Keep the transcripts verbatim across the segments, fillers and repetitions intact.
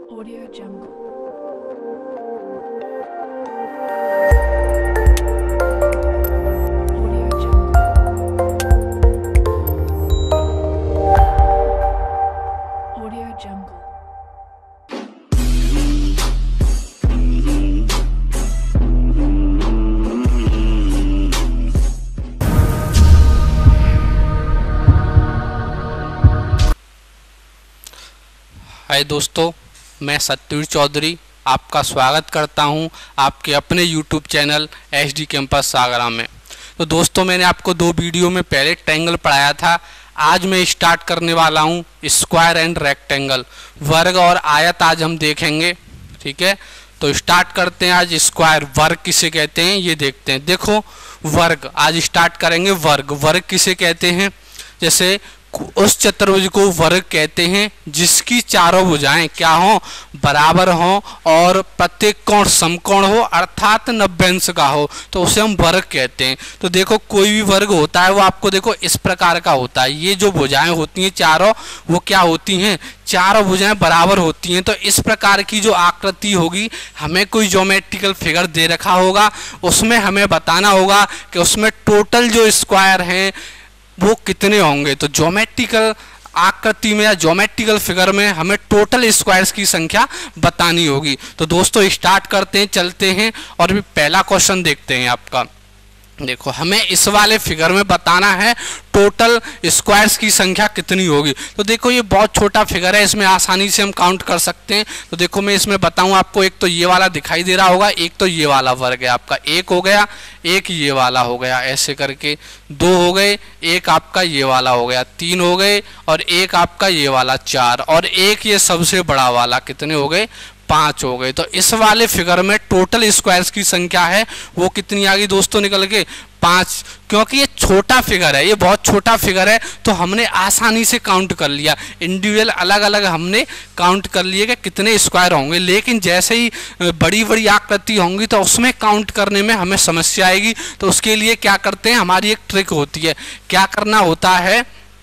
Audio Jungle. Audio Jungle. Audio Jungle. हाय दोस्तों, मैं सतवीर चौधरी आपका स्वागत करता हूं आपके अपने YouTube channel H D campus सागरा में। तो दोस्तों, मैंने आपको दो वीडियो में पहले ट्रायंगल पढ़ाया था। आज मैं स्टार्ट करने वाला हूं स्क्वायर एंड रेक्टेंगल, वर्ग और आयत आज हम देखेंगे। ठीक है, तो स्टार्ट करते हैं। आज स्क्वायर वर्ग किसे कहते हैं ये देखते हैं। देखो, वर्ग आज स्टार्ट करेंगे। वर्ग वर्ग किसे कहते हैं? जैसे उस चतुर्भुज को वर्ग कहते हैं जिसकी चारों भुजाएं क्या हो, बराबर हो और प्रत्येक कोण समकोण हो अर्थात नब्बे अंश का हो, तो उसे हम वर्ग कहते हैं। तो देखो, कोई भी वर्ग होता है वो आपको देखो इस प्रकार का होता है। ये जो भुजाएं होती हैं चारों, वो क्या होती हैं? चारों भुजाएं बराबर होती हैं। तो इस प्रकार की जो आकृति होगी, हमें कोई ज्योमेट्रिकल फिगर दे रखा होगा, उसमें हमें बताना होगा कि उसमें टोटल जो स्क्वायर हैं वो कितने होंगे। तो ज्योमेट्रिकल आकृति में या ज्योमेट्रिकल फिगर में हमें टोटल स्क्वायर्स की संख्या बतानी होगी। तो दोस्तों, स्टार्ट करते हैं, चलते हैं और भी पहला क्वेश्चन देखते हैं आपका। देखो, हमें इस वाले फिगर में बताना है टोटल स्क्वायर्स की संख्या कितनी होगी। तो देखो, ये बहुत छोटा फिगर है, इसमें आसानी से हम काउंट कर सकते हैं। तो देखो, मैं इसमें बताऊं आपको, एक तो ये वाला दिखाई दे रहा होगा, एक तो ये वाला वर्ग है आपका, एक हो गया, एक ये वाला हो गया, ऐसे करके दो हो गए, एक आपका ये वाला हो गया, तीन हो गए और एक आपका ये वाला चार, और एक ये सबसे बड़ा वाला, कितने हो गए? पाँच हो गए। तो इस वाले फिगर में टोटल स्क्वायर्स की संख्या है वो कितनी आ गई दोस्तों निकल के? पाँच। क्योंकि ये छोटा फिगर है, ये बहुत छोटा फिगर है, तो हमने आसानी से काउंट कर लिया। इंडिविजुअल अलग अलग हमने काउंट कर लिए कि कितने स्क्वायर होंगे, लेकिन जैसे ही बड़ी बड़ी आकृति होंगी तो उसमें काउंट करने में हमें समस्या आएगी। तो उसके लिए क्या करते हैं, हमारी एक ट्रिक होती है। क्या करना होता है,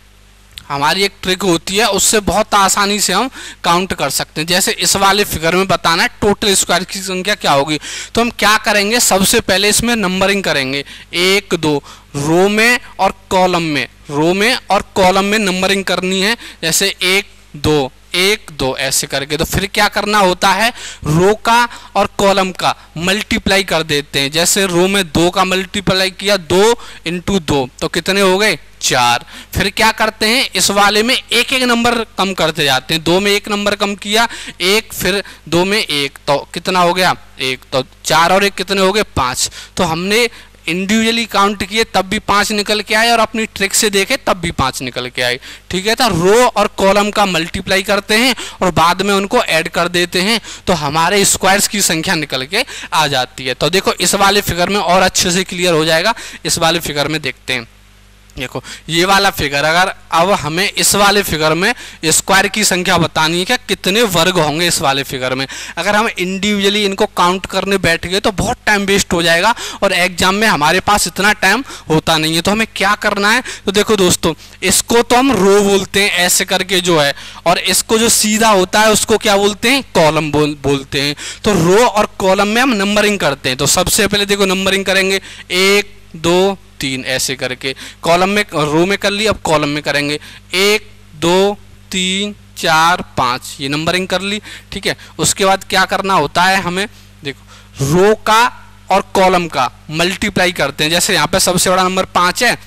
हमारी एक ट्रिक होती है, उससे बहुत आसानी से हम काउंट कर सकते हैं। जैसे इस वाले फिगर में बताना है टोटल स्क्वायर की संख्या क्या होगी, तो हम क्या करेंगे, सबसे पहले इसमें नंबरिंग करेंगे। एक दो रो में और कॉलम में, रो में और कॉलम में नंबरिंग करनी है। जैसे एक दो एक दो ऐसे करके। तो फिर क्या करना होता है, रो का और कॉलम का मल्टीप्लाई कर देते हैं। जैसे रो में दो का मल्टीप्लाई किया, दो इंटू दो, तो कितने हो गए? चार। फिर क्या करते हैं, इस वाले में एक एक नंबर कम करते जाते हैं। दो में एक नंबर कम किया, एक, फिर दो में एक, तो कितना हो गया? एक। तो चार और एक कितने हो गए? पाँच। तो हमने इंडिविजुअली काउंट किए तब भी पाँच निकल के आए और अपनी ट्रिक से देखे तब भी पाँच निकल के आए। ठीक है, तो रो और कॉलम का मल्टीप्लाई करते हैं और बाद में उनको ऐड कर देते हैं, तो हमारे स्क्वायर्स की संख्या निकल के आ जाती है। तो देखो, इस वाले फिगर में और अच्छे से क्लियर हो जाएगा। इस वाले फिगर में देखते हैं। देखो, ये वाला फिगर, अगर अब हमें इस वाले फिगर में स्क्वायर की संख्या बतानी है कि कितने वर्ग होंगे इस वाले फिगर में, अगर हम इंडिविजुअली इनको काउंट करने बैठ गए तो बहुत टाइम वेस्ट हो जाएगा और एग्जाम में हमारे पास इतना टाइम होता नहीं है। तो हमें क्या करना है, तो देखो दोस्तों, इसको तो हम रो बोलते हैं ऐसे करके जो है, और इसको जो सीधा होता है उसको क्या बोलते हैं? कॉलम बोल बोलते हैं। तो रो और कॉलम में हम नंबरिंग करते हैं। तो सबसे पहले देखो नंबरिंग करेंगे, एक दो तीन ऐसे करके। कॉलम में, रो में कर ली, अब कॉलम में करेंगे, एक दो तीन चार पाँच, ये नंबरिंग कर ली। ठीक है, उसके बाद क्या करना होता है हमें, देखो, रो का और कॉलम का मल्टीप्लाई करते हैं। जैसे यहाँ पे सबसे बड़ा नंबर पाँच है,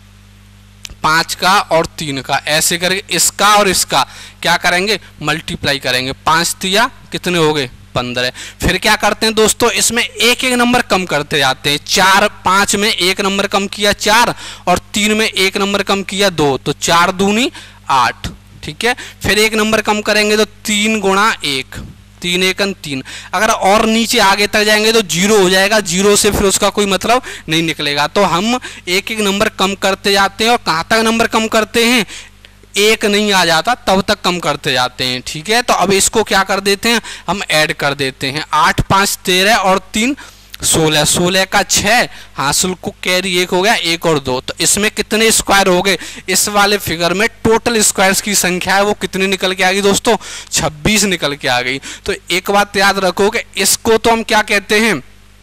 पाँच का और तीन का, ऐसे करके इसका और इसका क्या करेंगे? मल्टीप्लाई करेंगे। पाँच दिया, कितने हो गए? पंद्रह। फिर क्या करते हैं दोस्तों, इसमें एक एक नंबर कम करते जाते हैं। चार, पाँच में एक नंबर कम किया चार, और तीन में एक नंबर कम किया दो, तो चार दूनी आठ। ठीक है, फिर एक नंबर कम करेंगे तो तीन गुणा एक, तीन एकन तीन। अगर और नीचे आगे तक जाएंगे तो जीरो हो जाएगा, जीरो से फिर उसका कोई मतलब नहीं निकलेगा। तो हम एक एक नंबर कम करते जाते हैं, और कहाँ तक नंबर कम करते हैं? एक नहीं आ जाता तब तक कम करते जाते हैं। ठीक है, तो अब इसको क्या कर देते हैं, हम ऐड कर देते हैं। आठ पाँच तेरह और तीन सोलह, सोलह का छः, हासिल को कैरी एक हो गया, एक और दो, तो इसमें कितने स्क्वायर हो गए? इस वाले फिगर में टोटल स्क्वायर्स की संख्या है वो कितनी निकल के आ गई दोस्तों? छब्बीस निकल के आ गई। तो एक बात याद रखो कि इसको तो हम क्या कहते हैं,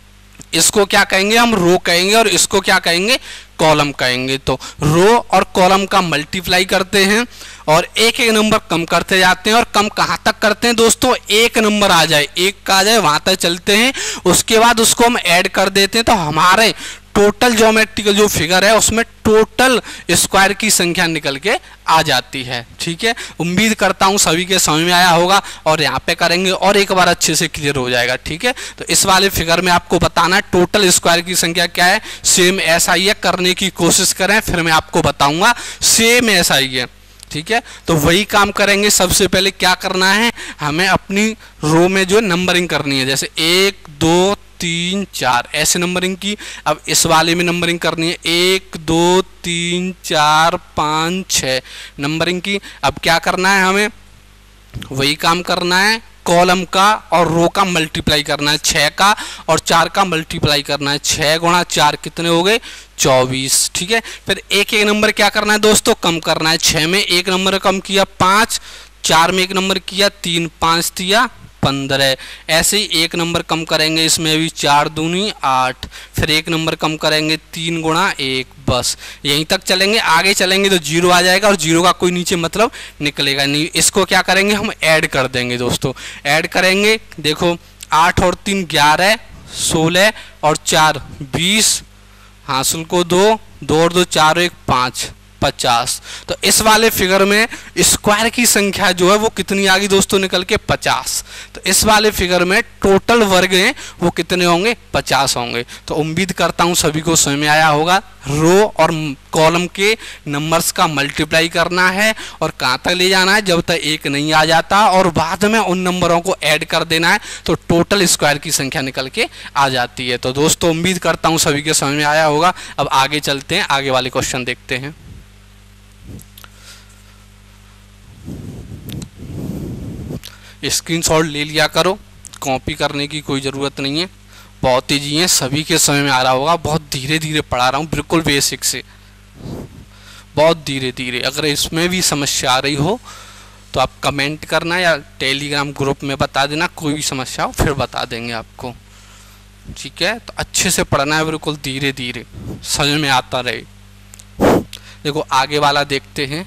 इसको क्या कहेंगे हम? रो कहेंगे, और इसको क्या कहेंगे? कॉलम कहेंगे। तो रो और कॉलम का मल्टीप्लाई करते हैं और एक एक नंबर कम करते जाते हैं, और कम कहाँ तक करते हैं दोस्तों? एक नंबर आ जाए, एक का आ जाए वहां तक चलते हैं, उसके बाद उसको हम ऐड कर देते हैं, तो हमारे टोटल ज्योमेट्रिकल जो फिगर है उसमें टोटल स्क्वायर की संख्या निकल के आ जाती है। ठीक है, उम्मीद करता हूँ सभी के समझ में आया होगा, और यहाँ पे करेंगे और एक बार अच्छे से क्लियर हो जाएगा। ठीक है, तो इस वाले फिगर में आपको बताना है टोटल स्क्वायर की संख्या क्या है। सेम ऐसा ही है, करने की कोशिश करें, फिर मैं आपको बताऊंगा। सेम ऐसा ही है। ठीक है, तो वही काम करेंगे। सबसे पहले क्या करना है, हमें अपनी रो में जो नंबरिंग करनी है, जैसे एक दो तीन चार ऐसे नंबरिंग की। अब इस वाले में नंबरिंग करनी है, एक दो तीन चार पाँच छः नंबरिंग की। अब क्या करना है, हमें वही काम करना है, कॉलम का और रो का मल्टीप्लाई करना है, छः का और चार का मल्टीप्लाई करना है। छः गुणा चार कितने हो गए? चौबीस। ठीक है, फिर एक एक नंबर क्या करना है दोस्तों? कम करना है। छः में एक नंबर कम किया पाँच, चार में एक नंबर किया तीन, पाँच दिया पंद्रह। ऐसे ही एक नंबर कम करेंगे, इसमें भी चार दूनी आठ, फिर एक नंबर कम करेंगे तीन गुणा एक, बस यहीं तक चलेंगे। आगे चलेंगे तो जीरो आ जाएगा, और जीरो का कोई नीचे मतलब निकलेगा नहीं। इसको क्या करेंगे, हम ऐड कर देंगे दोस्तों। ऐड करेंगे, देखो आठ और तीन ग्यारह, सोलह और चार बीस, हासिल को दो, दो और दो चार एक पाँच, पचास। तो इस वाले फिगर में स्क्वायर की संख्या जो है वो कितनी आ गई दोस्तों? निकल के पचास। तो इस वाले फिगर में टोटल वर्ग हैं वो कितने होंगे? पचास होंगे। तो उम्मीद करता हूँ सभी को समझ में आया होगा। रो और कॉलम के नंबर्स का मल्टीप्लाई करना है, और कहाँ तक ले जाना है? जब तक एक नहीं आ जाता, और बाद में उन नंबरों को ऐड कर देना है, तो टोटल स्क्वायर की संख्या निकल के आ जाती है। तो दोस्तों उम्मीद करता हूँ सभी के समझ में आया होगा। अब आगे चलते हैं, आगे वाले क्वेश्चन देखते हैं। स्क्रीनशॉट ले लिया करो, कॉपी करने की कोई ज़रूरत नहीं है। बहुत तेजी है, सभी के समय में आ रहा होगा। बहुत धीरे धीरे पढ़ा रहा हूँ, बिल्कुल बेसिक से, बहुत धीरे धीरे। अगर इसमें भी समस्या आ रही हो तो आप कमेंट करना या टेलीग्राम ग्रुप में बता देना, कोई भी समस्या हो फिर बता देंगे आपको। ठीक है, तो अच्छे से पढ़ना है, बिल्कुल धीरे धीरे, समझ में आता रहे। देखो आगे वाला देखते हैं।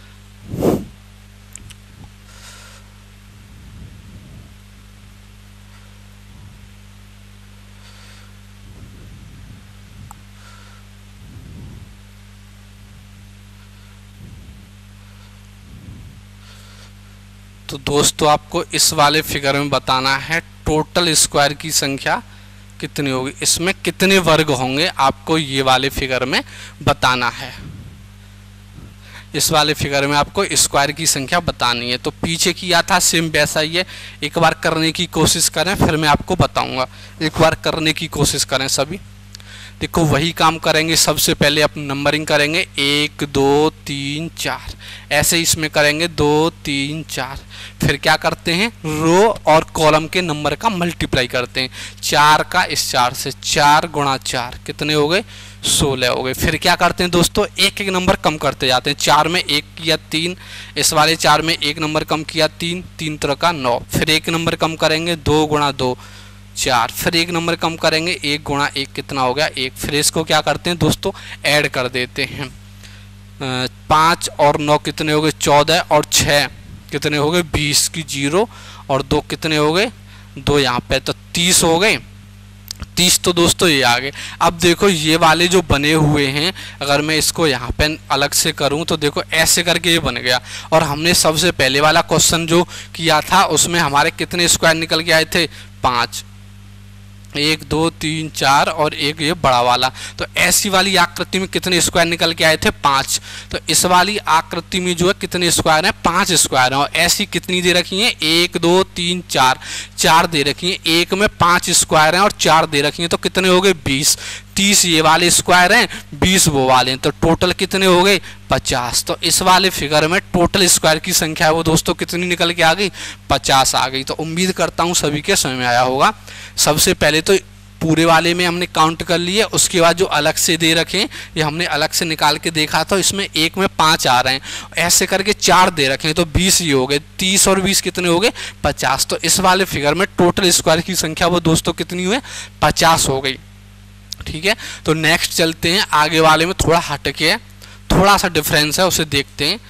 तो दोस्तों आपको इस वाले फिगर में बताना है टोटल स्क्वायर की संख्या कितनी होगी, इसमें कितने वर्ग होंगे, आपको ये वाले फिगर में बताना है। इस वाले फिगर में आपको स्क्वायर की संख्या बतानी है। तो पीछे किया था सेम वैसा ही है, एक बार करने की कोशिश करें फिर मैं आपको बताऊंगा। एक बार करने की कोशिश करें सभी। देखो वही काम करेंगे, सबसे पहले अपन नंबरिंग करेंगे, एक दो तीन चार, ऐसे इसमें करेंगे दो तीन चार। फिर क्या करते हैं, रो और कॉलम के नंबर का मल्टीप्लाई करते हैं। चार का इस चार से, चार गुणा चार कितने हो गए, सोलह हो गए। फिर क्या करते हैं दोस्तों, एक एक नंबर कम करते जाते हैं। चार में एक किया तीन, इस वाले चार में एक नंबर कम किया तीन, तीन तरह का नौ। फिर एक नंबर कम करेंगे, दो गुणा दो चार, फिर एक नंबर कम करेंगे, एक गुणा एक कितना हो गया, एक। फिर इसको क्या करते हैं दोस्तों, ऐड कर देते हैं। पाँच और नौ कितने हो गए, चौदह, और छः कितने हो गए, बीस की जीरो, और दो कितने हो गए, दो यहाँ पे, तो तीस हो गए। तीस तो दोस्तों ये आ गए। अब देखो ये वाले जो बने हुए हैं, अगर मैं इसको यहाँ पे अलग से करूँ तो देखो ऐसे करके ये बन गया। और हमने सबसे पहले वाला क्वेश्चन जो किया था उसमें हमारे कितने स्क्वायर निकल के आए थे, पाँच, एक दो तीन चार और एक ये बड़ा वाला। तो ऐसी वाली आकृति में कितने स्क्वायर निकल के आए थे, पाँच। तो इस वाली आकृति में जो है कितने स्क्वायर हैं, पाँच स्क्वायर हैं। और ऐसी कितनी दे रखी हैं, एक दो तीन चार, चार दे रखी हैं। एक में पाँच स्क्वायर हैं और चार दे रखी हैं, तो कितने हो गए, बीस। तीस ये वाले स्क्वायर हैं, बीस वो वाले हैं, तो टोटल कितने हो गए, पचास। तो इस वाले फिगर में टोटल स्क्वायर की संख्या है वो दोस्तों कितनी निकल के आ गई, पचास आ गई। तो उम्मीद करता हूँ सभी के समझ में आया होगा। सबसे पहले तो पूरे वाले में हमने काउंट कर लिए, उसके बाद जो अलग से दे रखे ये हमने अलग से निकाल के देखा तो इसमें एक में पाँच आ रहे हैं, ऐसे करके चार दे रखे हैं तो बीस ही हो गए, तीस और बीस कितने हो गए पचास। तो इस वाले फिगर में टोटल स्क्वायर की संख्या वो दोस्तों कितनी हुई पचास हो गई। ठीक है, तो नेक्स्ट चलते हैं आगे वाले में, थोड़ा हट के थोड़ा सा डिफरेंस है उसे देखते हैं।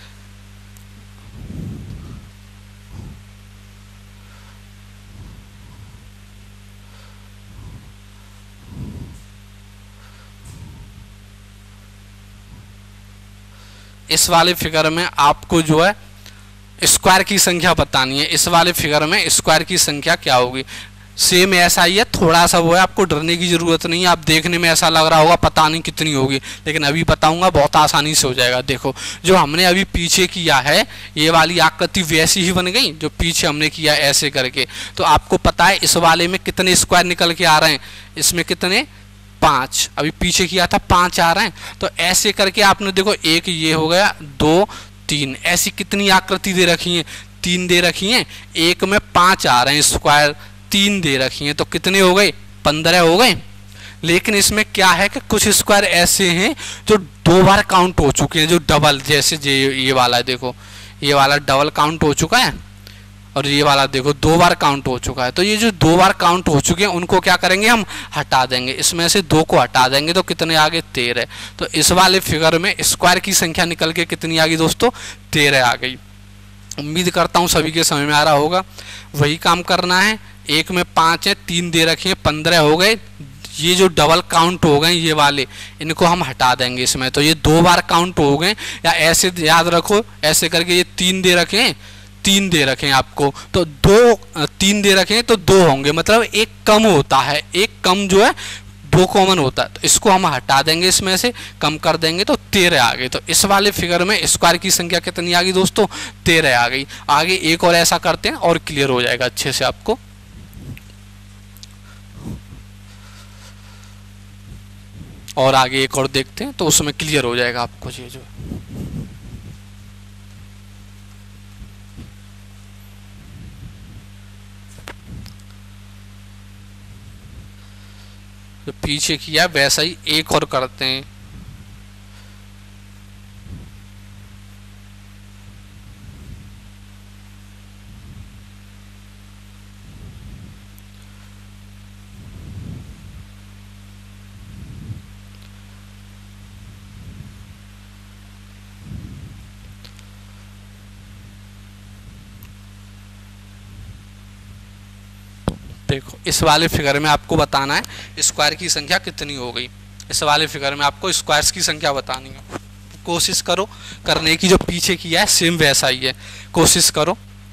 इस वाले फिगर में आपको जो है स्क्वायर की संख्या बतानी है। इस वाले फिगर में स्क्वायर की संख्या क्या होगी, सेम ऐसा ही है, थोड़ा सा वो है, आपको डरने की ज़रूरत नहीं है। आप देखने में ऐसा लग रहा होगा पता नहीं कितनी होगी, लेकिन अभी बताऊंगा बहुत आसानी से हो जाएगा। देखो जो हमने अभी पीछे किया है ये वाली आकृति वैसी ही बन गई जो पीछे हमने किया ऐसे करके। तो आपको पता है इस वाले में कितने स्क्वायर निकल के आ रहे हैं, इसमें कितने पाँच, अभी पीछे किया था पाँच आ रहे हैं। तो ऐसे करके आपने देखो एक ये हो गया, दो तीन, ऐसी कितनी आकृति दे रखी है, तीन दे रखी हैं, एक में पाँच आ रहे हैं स्क्वायर, तीन दे रखी हैं तो कितने हो गए पंद्रह हो गए। लेकिन इसमें क्या है कि कुछ स्क्वायर ऐसे हैं जो दो बार काउंट हो चुके हैं, जो डबल, जैसे ये वाला है, देखो ये वाला डबल काउंट हो चुका है और ये वाला देखो दो बार काउंट हो चुका है। तो ये जो दो बार काउंट हो चुके हैं उनको क्या करेंगे हम हटा देंगे, इसमें से दो को हटा देंगे तो कितने आ गए तेरह। तो इस वाले फिगर में स्क्वायर की संख्या निकल के कितनी आ गई दोस्तों तेरह आ गई। उम्मीद करता हूँ सभी के समझ में आ रहा होगा। वही काम करना है, एक में पाँच है, तीन दे रखे हैं, पंद्रह हो गए। ये जो डबल काउंट हो गए ये वाले इनको हम हटा देंगे इसमें, तो ये दो बार काउंट हो गए। या ऐसे याद रखो, ऐसे करके ये तीन दे रखे हैं, तीन दे रखे हैं आपको, तो दो तीन दे रखे हैं तो दो होंगे, मतलब एक कम होता है, एक कम जो है दो कॉमन होता है। तो इसको हम हटा देंगे, इसमें से कम कर देंगे तो तेरह आ गए। तो इस वाले फिगर में स्क्वायर की संख्या कितनी आ गई दोस्तों तेरह आ गई। आगे एक और ऐसा करते हैं और क्लियर हो जाएगा अच्छे से आपको। और आगे एक और देखते हैं तो उसमें क्लियर हो जाएगा आपको ये जो। जो पीछे किया वैसा ही एक और करते हैं। देखो इस वाले फिगर में आपको बताना है स्क्वायर की संख्या कितनी हो गई। इस वाले फिगर में आपको स्क्वायर्स की संख्या बतानी है। कोशिश करो करने की, जो पीछे किया है सेम वैसा ही है, कोशिश करो।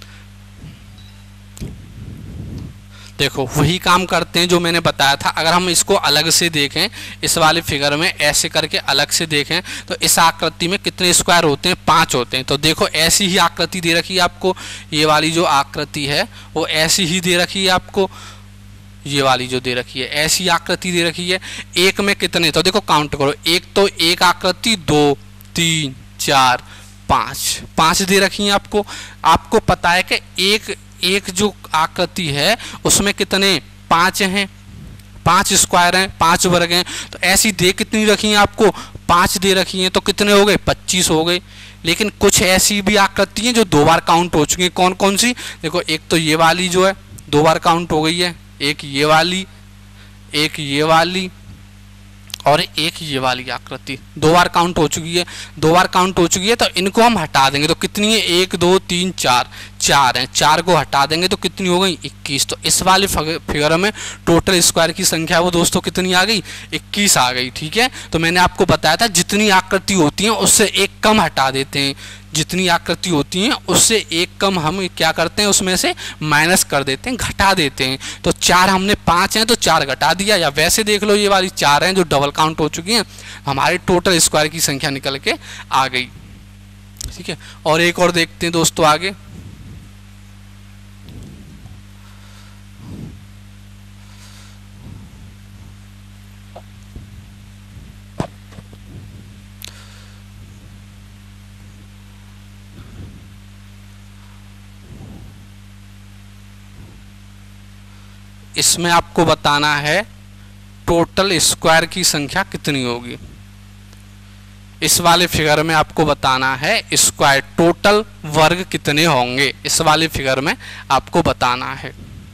देखो वही काम करते हैं जो मैंने बताया था। अगर हम इसको अलग से देखें, इस वाले फिगर में ऐसे करके अलग से देखें तो इस आकृति में कितने स्क्वायर होते हैं पाँच होते हैं। तो देखो ऐसी ही आकृति दे रखी है आपको, ये वाली जो आकृति है वो ऐसी ही दे रखी है आपको, ये वाली जो दे रखी है ऐसी आकृति दे रखी है। एक में कितने, तो देखो काउंट करो, एक तो एक आकृति, दो तीन चार पाँच, पाँच दे रखी है आपको। आपको पता है कि एक एक जो आकृति है उसमें कितने पाँच हैं, पाँच स्क्वायर हैं, पाँच वर्ग हैं। तो ऐसी दे कितनी रखी हैं आपको पाँच दे रखी हैं, तो कितने हो गए पच्चीस हो गए। लेकिन कुछ ऐसी भी आकृति हैं जो दो बार काउंट हो चुकी हैं। कौन कौन सी, देखो एक तो ये वाली जो है दो बार काउंट हो गई है, एक ये वाली, एक ये वाली और एक ये वाली आकृति दो बार काउंट हो चुकी है। दो बार काउंट हो चुकी है तो इनको हम हटा देंगे तो कितनी है, एक दो तीन चार, चार हैं, चार को हटा देंगे तो कितनी हो गई इक्कीस। तो इस वाले फिगर में टोटल स्क्वायर की संख्या वो दोस्तों कितनी आ गई इक्कीस आ गई। ठीक है, तो मैंने आपको बताया था जितनी आकृति होती हैं उससे एक कम हटा देते हैं, जितनी आकृति होती हैं उससे एक कम हम क्या करते हैं उसमें से माइनस कर देते हैं, घटा देते हैं। तो चार हमने पाँच हैं तो चार घटा दिया, या वैसे देख लो ये वाली चार हैं जो डबल काउंट हो चुकी हैं, हमारे टोटल स्क्वायर की संख्या निकल के आ गई। ठीक है, और एक और देखते हैं दोस्तों आगे। इसमें आपको बताना है टोटल स्क्वायर की संख्या कितनी होगी। इस वाले फिगर में आपको बताना है स्क्वायर टोटल वर्ग कितने होंगे, इस वाले फिगर में आपको बताना है।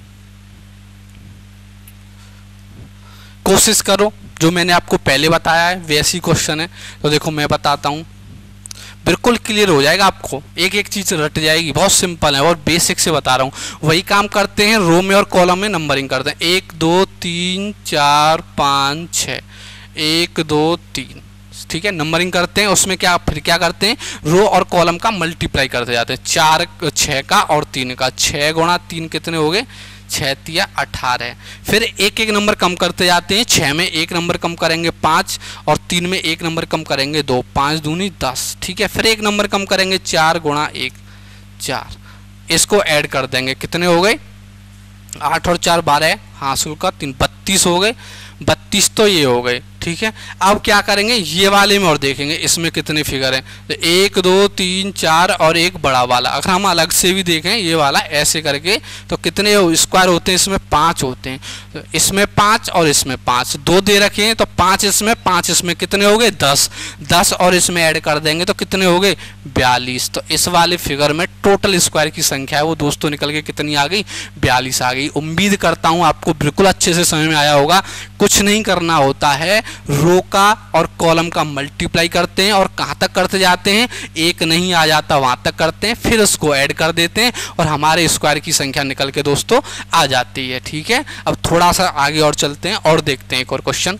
कोशिश करो, जो मैंने आपको पहले बताया है वैसी क्वेश्चन है। तो देखो मैं बताता हूँ, बिल्कुल क्लियर हो जाएगा आपको, एक एक चीज रट जाएगी। बहुत सिंपल है और बेसिक से बता रहा हूँ। वही काम करते हैं, रो में और कॉलम में नंबरिंग करते हैं। एक दो तीन चार पाँच छः, एक दो तीन, ठीक है, नंबरिंग करते हैं। उसमें क्या फिर क्या करते हैं, रो और कॉलम का मल्टीप्लाई करते जाते हैं। चार छः का और तीन का, छः गुणा तीन कितने हो गए, छः तिया अठारह। फिर एक एक नंबर कम करते जाते हैं। छः में एक नंबर कम करेंगे पाँच, और तीन में एक नंबर कम करेंगे दो, पाँच दूनी दस, ठीक है। फिर एक नंबर कम करेंगे, चार गुणा एक चार, इसको ऐड कर देंगे, कितने हो गए, आठ और चार बारह, हासिल का तीन, बत्तीस हो गए। बत्तीस तो ये हो गए, ठीक है। अब क्या करेंगे, ये वाले में और देखेंगे इसमें कितने फिगर हैं। तो एक दो तीन चार और एक बड़ा वाला। अगर हम अलग से भी देखें ये वाला ऐसे करके, तो कितने स्क्वायर होते हैं, इसमें पाँच होते हैं। तो इसमें पाँच और इसमें पाँच, दो दे रखे हैं, तो पाँच इसमें पाँच इसमें, कितने हो गए, दस। दस और इसमें ऐड कर देंगे तो कितने हो गए, बयालीस। तो इस वाले फिगर में टोटल स्क्वायर की संख्या है वो दोस्तों निकल के कितनी आ गई, बयालीस आ गई। उम्मीद करता हूँ आपको बिल्कुल अच्छे से समझ में आया होगा। कुछ नहीं करना होता है, रो का और कॉलम का मल्टीप्लाई करते हैं और कहाँ तक करते जाते हैं, एक नहीं आ जाता वहां तक करते हैं, फिर उसको ऐड कर देते हैं और हमारे स्क्वायर की संख्या निकल के दोस्तों आ जाती है, ठीक है। अब थोड़ा सा आगे और चलते हैं और देखते हैं एक और क्वेश्चन।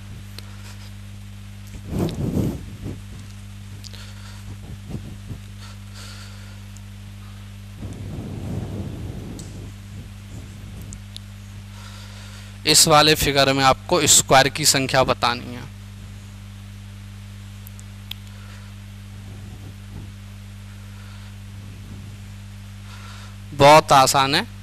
इस वाले फिगर में आपको स्क्वायर की संख्या बतानी है। बहुत आसान है।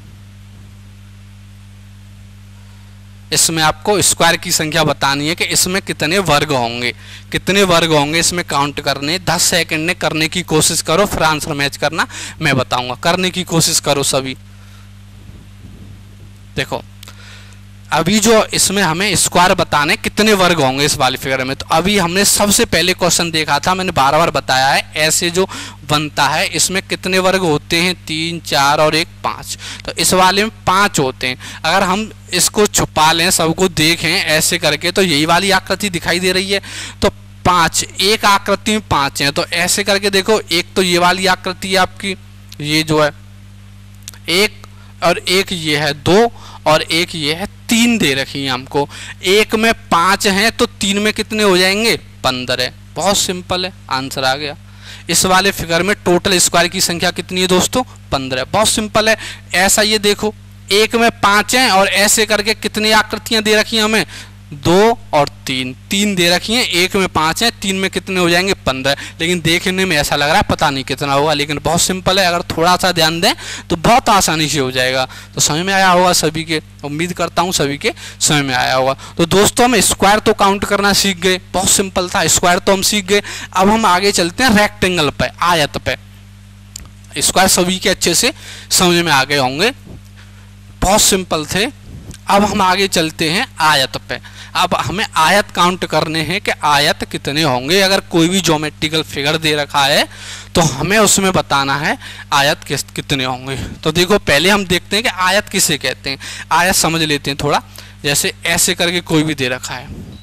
इसमें आपको स्क्वायर की संख्या बतानी है कि इसमें कितने वर्ग होंगे, कितने वर्ग होंगे इसमें काउंट करने। दस सेकंड में करने की कोशिश करो, फिर आंसर मैच करना मैं बताऊंगा। करने की कोशिश करो सभी। देखो अभी जो इसमें हमें स्क्वायर बताने कितने वर्ग होंगे इस वाली फिगर में। तो अभी हमने सबसे पहले क्वेश्चन देखा था, मैंने बार बार बताया है, ऐसे जो बनता है इसमें कितने वर्ग होते हैं, तीन चार और एक पाँच। तो इस वाले में पाँच होते हैं। अगर हम इसको छुपा लें, सबको देखें ऐसे करके, तो यही वाली आकृति दिखाई दे रही है। तो पाँच, एक आकृति में पाँच हैं। तो ऐसे करके देखो, एक तो ये वाली आकृति है आपकी, ये जो है एक, और एक ये है दो, और एक ये है तीन दे रखी है हमको। एक में पाँच हैं तो तीन में कितने हो जाएंगे, पंद्रह। बहुत सिंपल है, आंसर आ गया। इस वाले फिगर में टोटल स्क्वायर की संख्या कितनी है दोस्तों, पंद्रह। बहुत सिंपल है। ऐसा ये देखो, एक में पाँच हैं और ऐसे करके कितनी आकृतियां दे रखी हैं हमें, दो और तीन, तीन दे रखी हैं। एक में पाँच हैं, तीन में कितने हो जाएंगे, पंद्रह। लेकिन देखने में ऐसा लग रहा है पता नहीं कितना होगा, लेकिन बहुत सिंपल है। अगर थोड़ा सा ध्यान दें तो बहुत आसानी से हो जाएगा। तो समझ में आया होगा सभी के, उम्मीद करता हूँ सभी के समझ में आया होगा। तो दोस्तों हम स्क्वायर तो काउंट करना सीख गए, बहुत सिंपल था, स्क्वायर तो हम सीख गए। अब हम आगे चलते हैं रेक्टेंगल पे, आयत पे। स्क्वायर सभी के अच्छे से समझ में आ गए होंगे, बहुत सिंपल थे। अब हम आगे चलते हैं आयत पे। अब हमें आयत काउंट करने हैं कि आयत कितने होंगे। अगर कोई भी ज्योमेट्रिकल फिगर दे रखा है तो हमें उसमें बताना है आयत किस कितने होंगे। तो देखो पहले हम देखते हैं कि आयत किसे कहते हैं। आयत समझ लेते हैं थोड़ा। जैसे ऐसे करके कोई भी दे रखा है,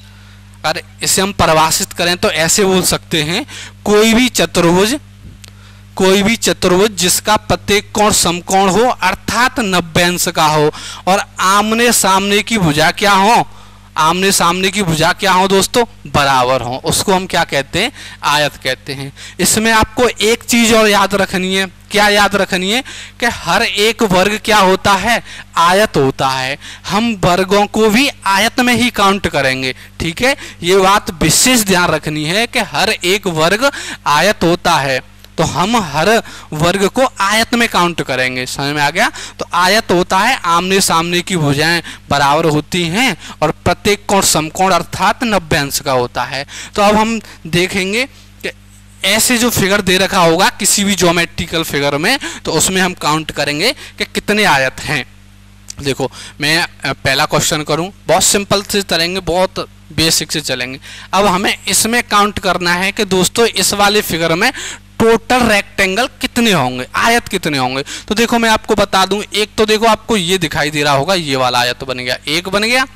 अगर इसे हम परिभाषित करें तो ऐसे बोल सकते हैं, कोई भी चतुर्भुज कोई भी चतुर्भुज जिसका प्रत्येक कोण समकोण हो अर्थात नब्बे अंश का हो और आमने सामने की भुजा क्या हो, आमने सामने की भुजा क्या हो दोस्तों, बराबर हो, उसको हम क्या कहते हैं, आयत कहते हैं। इसमें आपको एक चीज और याद रखनी है। क्या याद रखनी है कि हर एक वर्ग क्या होता है, आयत होता है। हम वर्गों को भी आयत में ही काउंट करेंगे, ठीक है। ये बात विशेष ध्यान रखनी है कि हर एक वर्ग आयत होता है, तो हम हर वर्ग को आयत में काउंट करेंगे। समझ में आ गया। तो आयत होता है आमने सामने की भुजाएं बराबर होती हैं और प्रत्येक कोण समकोण अर्थात नब्बे अंश का होता है। तो अब हम देखेंगे कि ऐसे जो फिगर दे रखा होगा किसी भी ज्योमेट्रिकल फिगर में, तो उसमें हम काउंट करेंगे कि कितने आयत हैं। देखो मैं अ, पहला क्वेश्चन करूं, बहुत सिंपल से चलेंगे, बहुत बेसिक से चलेंगे। अब हमें इसमें काउंट करना है कि दोस्तों इस वाले फिगर में टोटल रेक्टेंगल कितने होंगे, आयत कितने होंगे। तो देखो मैं आपको बता दूं, एक तो देखो आपको ये दिखाई दे रहा होगा, ये वाला आयत बन गया, एक बन गया,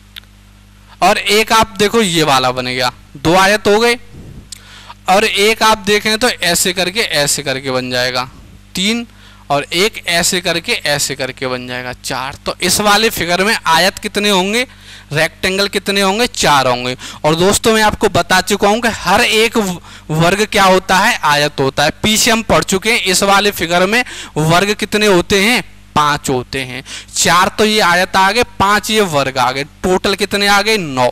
और एक आप देखो ये वाला बन गया, दो आयत हो गए। और एक आप देखें तो ऐसे करके ऐसे करके बन जाएगा तीन, और एक ऐसे करके ऐसे करके बन जाएगा चार। तो इस वाले फिगर में आयत कितने होंगे, रेक्टेंगल कितने होंगे, चार होंगे। और दोस्तों मैं आपको बता चुका हूं कि हर एक वर्ग क्या होता है, आयत होता है। पीछे हम पढ़ चुके हैं, इस वाले फिगर में वर्ग कितने होते हैं, पांच होते हैं। चार तो ये आयत आ गए, पांच ये वर्ग आ गए, टोटल कितने आ गए, नौ।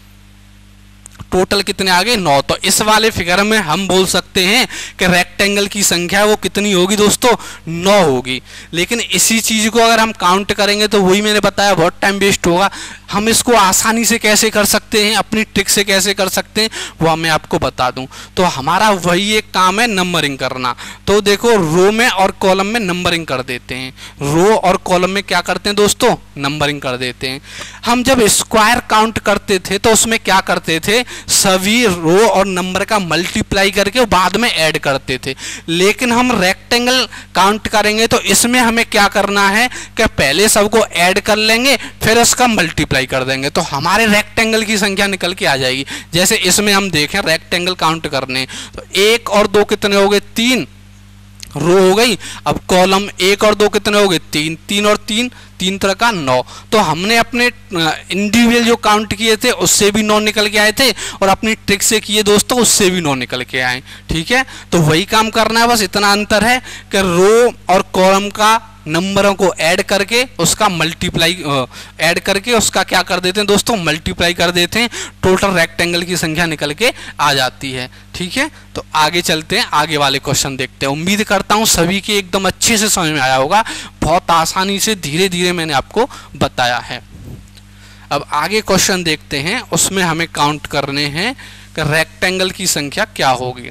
टोटल कितने आ गए, नौ। तो इस वाले फिगर में हम बोल सकते हैं कि रेक्टेंगल की संख्या वो कितनी होगी दोस्तों, नौ होगी। लेकिन इसी चीज को अगर हम काउंट करेंगे तो वही मैंने बताया, बहुत टाइम वेस्ट होगा। हम इसको आसानी से कैसे कर सकते हैं, अपनी ट्रिक से कैसे कर सकते हैं, वो मैं आपको बता दूं। तो हमारा वही एक काम है, नंबरिंग करना। तो देखो रो में और कॉलम में नंबरिंग कर देते हैं। रो और कॉलम में क्या करते हैं दोस्तों, नंबरिंग कर देते हैं। हम जब स्क्वायर काउंट करते थे तो उसमें क्या करते थे, सभी रो और नंबर का मल्टीप्लाई करके बाद में ऐड करते थे। लेकिन हम रेक्टेंगल काउंट करेंगे तो इसमें हमें क्या करना है कि पहले सबको ऐड कर लेंगे, फिर उसका मल्टीप्लाई कर देंगे, तो हमारे रेक्टेंगल की संख्या निकल के आ जाएगी। जैसे इसमें हम देखें रेक्टेंगल काउंट करने, तो एक और दो कितने हो गए, तीन रो हो गई। अब कॉलम एक और दो कितने हो गए, तीन, तीन और तीन, तीन तरह का नौ। तो हमने अपने इंडिविजुअल जो काउंट किए थे उससे भी नौ निकल के आए थे, और अपनी ट्रिक से किए दोस्तों उससे भी नौ निकल के आए। ठीक है, तो वही काम करना है, बस इतना अंतर है कि रो और कॉलम का नंबरों को ऐड करके उसका मल्टीप्लाई ऐड करके उसका क्या कर देते हैं दोस्तों, मल्टीप्लाई कर देते हैं, टोटल रेक्टेंगल की संख्या निकल के आ जाती है। ठीक है, तो आगे चलते हैं, आगे वाले क्वेश्चन देखते हैं। उम्मीद करता हूं सभी के एकदम अच्छे से समझ में आया होगा, बहुत आसानी से धीरे धीरे मैंने आपको बताया है। अब आगे क्वेश्चन देखते हैं, उसमें हमें काउंट करने हैं कि रेक्टेंगल की संख्या क्या होगी।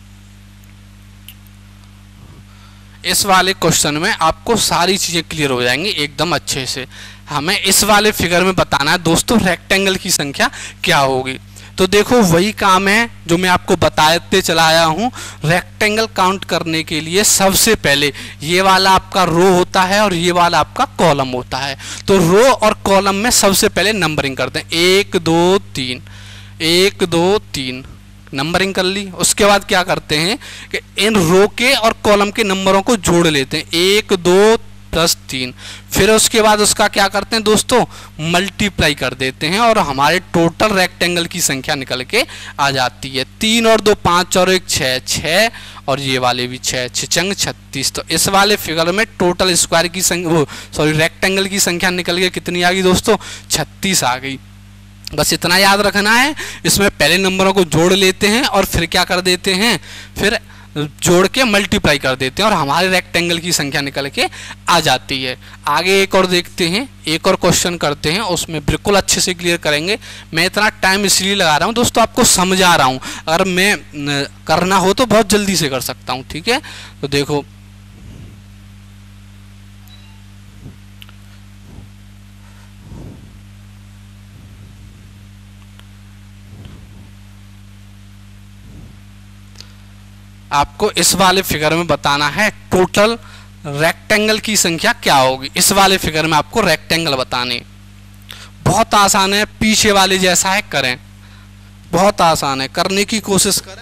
इस वाले क्वेश्चन में आपको सारी चीजें क्लियर हो जाएंगी एकदम अच्छे से। हमें इस वाले फिगर में बताना है दोस्तों रेक्टेंगल की संख्या क्या होगी। तो देखो वही काम है जो मैं आपको बताते चला आया हूं। रेक्टेंगल काउंट करने के लिए सबसे पहले ये वाला आपका रो होता है और ये वाला आपका कॉलम होता है। तो रो और कॉलम में सबसे पहले नंबरिंग करते हैं, एक दो तीन, एक दो तीन नंबरिंग कर ली। उसके बाद क्या करते हैं कि इन रो के और कॉलम के नंबरों को जोड़ लेते हैं, एक दो प्लस तीन। फिर उसके बाद उसका क्या करते हैं दोस्तों, मल्टीप्लाई कर देते हैं, और हमारे टोटल रेक्टेंगल की संख्या निकल के आ जाती है। तीन और दो पाँच और एक छः, छः और ये वाले भी छः, छिचंग छत्तीस। तो इस वाले फिगर में टोटल स्क्वायर की संख्या, वो सॉरी रेक्टेंगल की संख्या निकल के कितनी आ गई दोस्तों, छत्तीस आ गई। बस इतना याद रखना है। इसमें पहले नंबरों को जोड़ लेते हैं और फिर क्या कर देते हैं, फिर जोड़ के मल्टीप्लाई कर देते हैं और हमारे रेक्टेंगल की संख्या निकल के आ जाती है। आगे एक और देखते हैं, एक और क्वेश्चन करते हैं, उसमें बिल्कुल अच्छे से क्लियर करेंगे। मैं इतना टाइम इसलिए लगा रहा हूँ दोस्तों, आपको समझा रहा हूँ। अगर मैं करना हो तो बहुत जल्दी से कर सकता हूँ। ठीक है, तो देखो आपको इस वाले फिगर में बताना है टोटल रेक्टेंगल की संख्या क्या होगी। इस वाले फिगर में आपको रेक्टेंगल बताने, बहुत आसान है, पीछे वाले जैसा है, करें, बहुत आसान है, करने की कोशिश करें।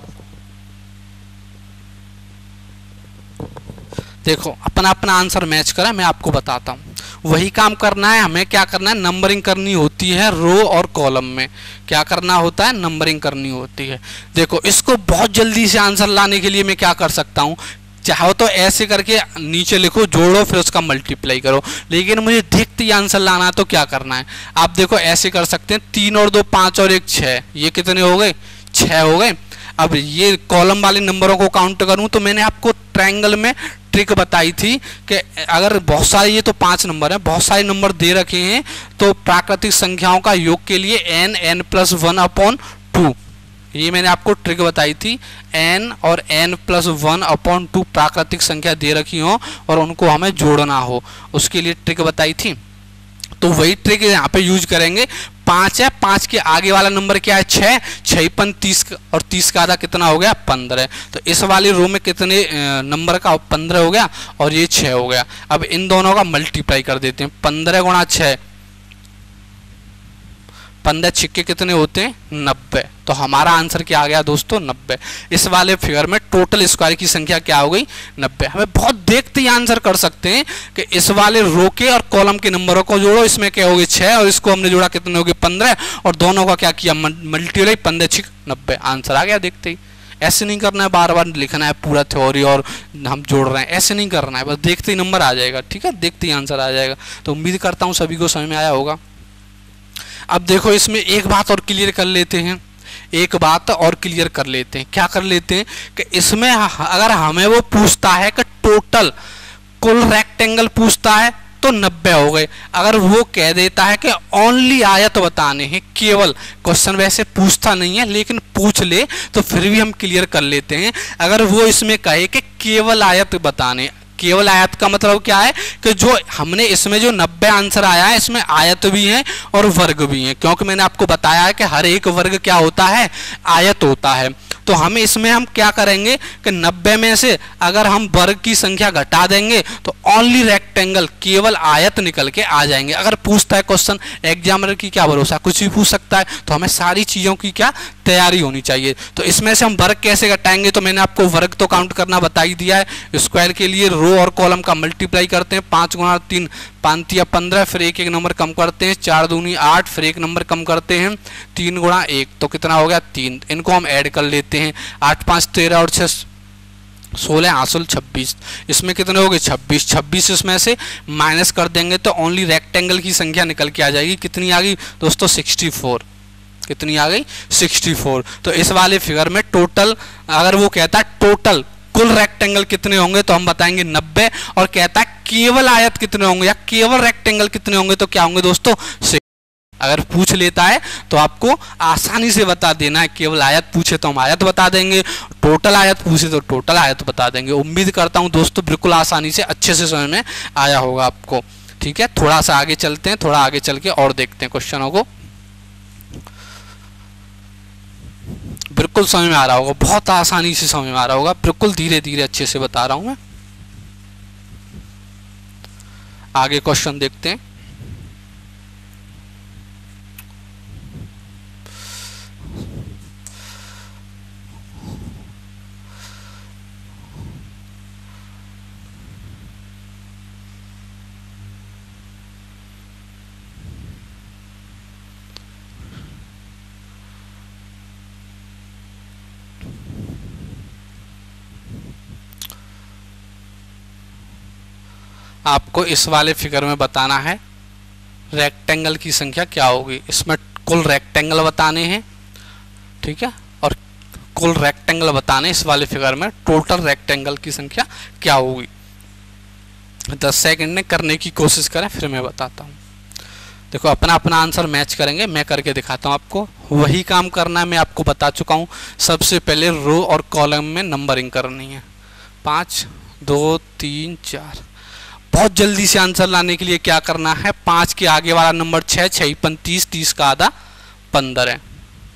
देखो अपना अपना आंसर मैच करें, मैं आपको बताता हूँ। वही काम करना है, हमें क्या करना है, नंबरिंग करनी होती है रो और कॉलम में। क्या करना होता है, नंबरिंग करनी होती है। देखो इसको बहुत जल्दी से आंसर लाने के लिए मैं क्या कर सकता हूँ, चाहो तो ऐसे करके नीचे लिखो, जोड़ो, फिर उसका मल्टीप्लाई करो। लेकिन मुझे देखते ही आंसर लाना है तो क्या करना है, आप देखो ऐसे कर सकते हैं, तीन और दो पाँच और एक छः, ये कितने हो गए, छः हो गए। अब ये कॉलम वाले नंबरों को काउंट करूं तो मैंने आपको ट्रायंगल में ट्रिक बताई थी कि अगर बहुत सारे, ये तो पांच नंबर है, बहुत सारे नंबर दे रखे हैं, तो प्राकृतिक संख्याओं का योग के लिए N N plus one upon two ये मैंने आपको ट्रिक बताई थी, n और n plus one upon two प्राकृतिक संख्या दे रखी हो और उनको हमें जोड़ना हो, उसके लिए ट्रिक बताई थी। तो वही ट्रिक यहाँ पे यूज करेंगे। पाँच है, पाँच के आगे वाला नंबर क्या है, छः, छः पन तीस और तीस का आधा कितना हो गया, पंद्रह। तो इस वाली रो में कितने नंबर का, पंद्रह हो गया और ये छः हो गया। अब इन दोनों का मल्टीप्लाई कर देते हैं, पंद्रह गुणा छः, पंद्रह छिक्के कितने होते हैं, नब्बे। तो हमारा आंसर क्या आ गया दोस्तों, नब्बे। इस वाले फिगर में टोटल स्क्वायर की संख्या क्या हो गई, नब्बे। हमें बहुत देखते ही आंसर कर सकते हैं कि इस वाले रो के और कॉलम के नंबरों को जोड़ो, इसमें क्या हो गए छः और इसको हमने जोड़ा कितने हो गए, पंद्रह, और दोनों का क्या किया, मल्टीप्लाई, पंद्रह छिक नब्बे, आंसर आ गया देखते ही। ऐसे नहीं करना है, बार बार लिखना है पूरा थ्योरी और हम जोड़ रहे हैं, ऐसे नहीं करना है, बस देखते ही नंबर आ जाएगा, ठीक है, देखते ही आंसर आ जाएगा। तो उम्मीद करता हूँ सभी को समझ में आया होगा। अब देखो इसमें एक बात और क्लियर कर लेते हैं, एक बात और क्लियर कर लेते हैं, क्या कर लेते हैं कि इसमें अगर हमें वो पूछता है कि टोटल कुल रेक्टेंगल पूछता है तो नब्बे हो गए। अगर वो कह देता है कि ओनली आयत बताने हैं, केवल, क्वेश्चन वैसे पूछता नहीं है लेकिन पूछ ले तो फिर भी हम क्लियर कर लेते हैं। अगर वो इसमें कहे कि केवल आयत बताने, केवल आयत का मतलब क्या है कि जो हमने इसमें जो नब्बे आंसर आया है इसमें आयत भी है और वर्ग भी है, क्योंकि मैंने आपको बताया है कि हर एक वर्ग क्या होता है, आयत होता है। तो हमें इसमें हम क्या करेंगे कि नब्बे में से अगर हम वर्ग की संख्या घटा देंगे तो ओनली रेक्टेंगल, केवल आयत निकल के आ जाएंगे। अगर पूछता है क्वेश्चन, एग्जामिनर की क्या भरोसा, कुछ भी पूछ सकता है, तो हमें सारी चीज़ों की क्या तैयारी होनी चाहिए। तो इसमें से हम वर्ग कैसे घटाएंगे, तो मैंने आपको वर्ग तो काउंट करना बता ही दिया है। स्क्वायर के लिए रो और कॉलम का मल्टीप्लाई करते हैं, पाँच गुणा तीन पांतिया पंद्रह, फिर एक एक नंबर कम करते हैं, चार दूनी आठ, फिर एक नंबर कम करते हैं, तीन गुणा एक तो कितना हो गया, तीन। इनको हम ऐड कर लेते हैं, आठ पाँच तेरह और छः सोलह, हासिल छब्बीस। इसमें कितने हो गए, छब्बीस। छब्बीस इसमें से माइनस कर देंगे तो ओनली रेक्टेंगल की संख्या निकल के आ जाएगी। कितनी आ गई दोस्तों, सिक्सटी फोर। कितनी आ गई, सिक्सटी फोर। तो इस वाले फिगर में टोटल, अगर वो कहता है टोटल कुल रेक्टेंगल कितने होंगे तो हम बताएंगे नब्बे, और कहता है केवल आयत कितने होंगे या केवल रेक्टेंगल कितने होंगे तो क्या होंगे दोस्तों, अगर पूछ लेता है तो आपको आसानी से बता देना है। केवल आयत पूछे तो हम आयत बता देंगे, टोटल आयत पूछे तो टोटल आयत बता देंगे। उम्मीद करता हूं दोस्तों बिल्कुल आसानी से अच्छे से समझ में आया होगा आपको, ठीक है। थोड़ा सा आगे चलते हैं, थोड़ा आगे चल के और देखते हैं क्वेश्चनों को। बिल्कुल समझ में आ रहा होगा, बहुत आसानी से समझ में आ रहा होगा, बिल्कुल धीरे धीरे अच्छे से बता रहा हूं मैं। आगे क्वेश्चन देखते हैं। आपको इस वाले फिगर में बताना है रेक्टेंगल की संख्या क्या होगी। इसमें कुल रेक्टेंगल बताने हैं, ठीक है, और कुल रेक्टेंगल बताने इस वाले फिगर में टोटल रेक्टेंगल की संख्या क्या होगी। दस सेकंड में करने की कोशिश करें, फिर मैं बताता हूँ। देखो अपना अपना आंसर मैच करेंगे, मैं करके दिखाता हूँ आपको। वही काम करना है, मैं आपको बता चुका हूँ। सबसे पहले रो और कॉलम में नंबरिंग करनी है, पाँच, दो, तीन, चार। बहुत जल्दी से आंसर लाने के लिए क्या करना है, पाँच के आगे वाला नंबर छः, छः पन तीस, तीस का आधा पंद्रह है।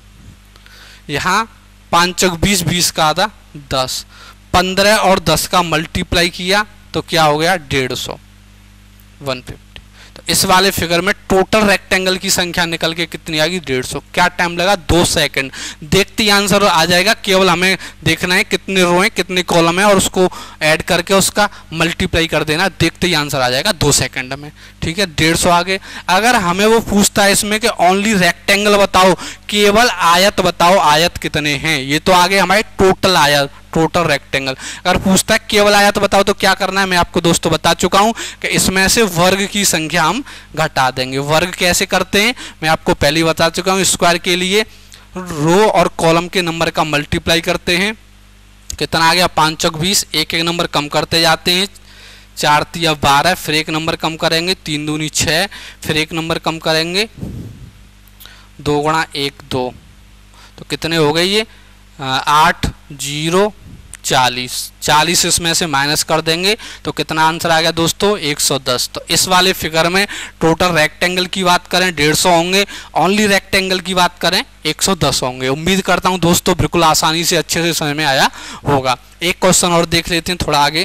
यहाँ पाँच चौक बीस, बीस का आधा दस, पंद्रह और दस का मल्टीप्लाई किया तो क्या हो गया, डेढ़ सौ, वन फिफ्टी। तो इस वाले फिगर में टोटल रेक्टेंगल की संख्या निकल के कितनी आएगी, डेढ़ सौ। क्या टाइम लगा, दो सेकंड। देखते ही आंसर आ जाएगा। केवल हमें देखना है कितने रो हैं, कितने कॉलम है, और उसको ऐड करके उसका मल्टीप्लाई कर देना। देखते ही आंसर आ जाएगा दो सेकंड में, ठीक है। डेढ़ सौ आगे। अगर हमें वो पूछता है इसमें कि ओनली रेक्टेंगल बताओ, केवल आयत बताओ, आयत कितने हैं, ये तो आगे हमारे टोटल आयत, टोटल रेक्टेंगल। अगर पूछता है केवल आयत बताओ तो क्या करना है, मैं आपको दोस्तों बता चुका हूं कि इसमें से वर्ग की संख्या हम घटा देंगे। वर्ग कैसे करते हैं मैं आपको पहले ही बता चुका हूं। स्क्वायर के लिए रो और कॉलम के नंबर का मल्टीप्लाई करते हैं, कितना आ गया, पाँच चौक बीस, एक एक नंबर कम करते जाते हैं, चार तिया बारह, फिर एक नंबर कम करेंगे, तीन दूनी छः, फिर एक नंबर कम करेंगे, दो गुणा एक दो, तो कितने हो गए ये आठ जीरो चालीस, चालीस इसमें से माइनस कर देंगे तो कितना आंसर आ गया दोस्तों एक सौ दस। तो इस वाले फिगर में टोटल रेक्टेंगल की बात करें डेढ़ सौ होंगे, ओनली रेक्टेंगल की बात करें एक सौ दस होंगे। उम्मीद करता हूं दोस्तों बिल्कुल आसानी से अच्छे से समझ में आया होगा। एक क्वेश्चन और देख लेते हैं थोड़ा आगे,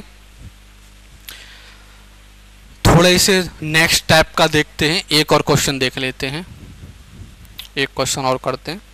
थोड़े से नेक्स्ट टाइप का देखते हैं, एक और क्वेश्चन देख लेते हैं, एक क्वेश्चन और करते हैं।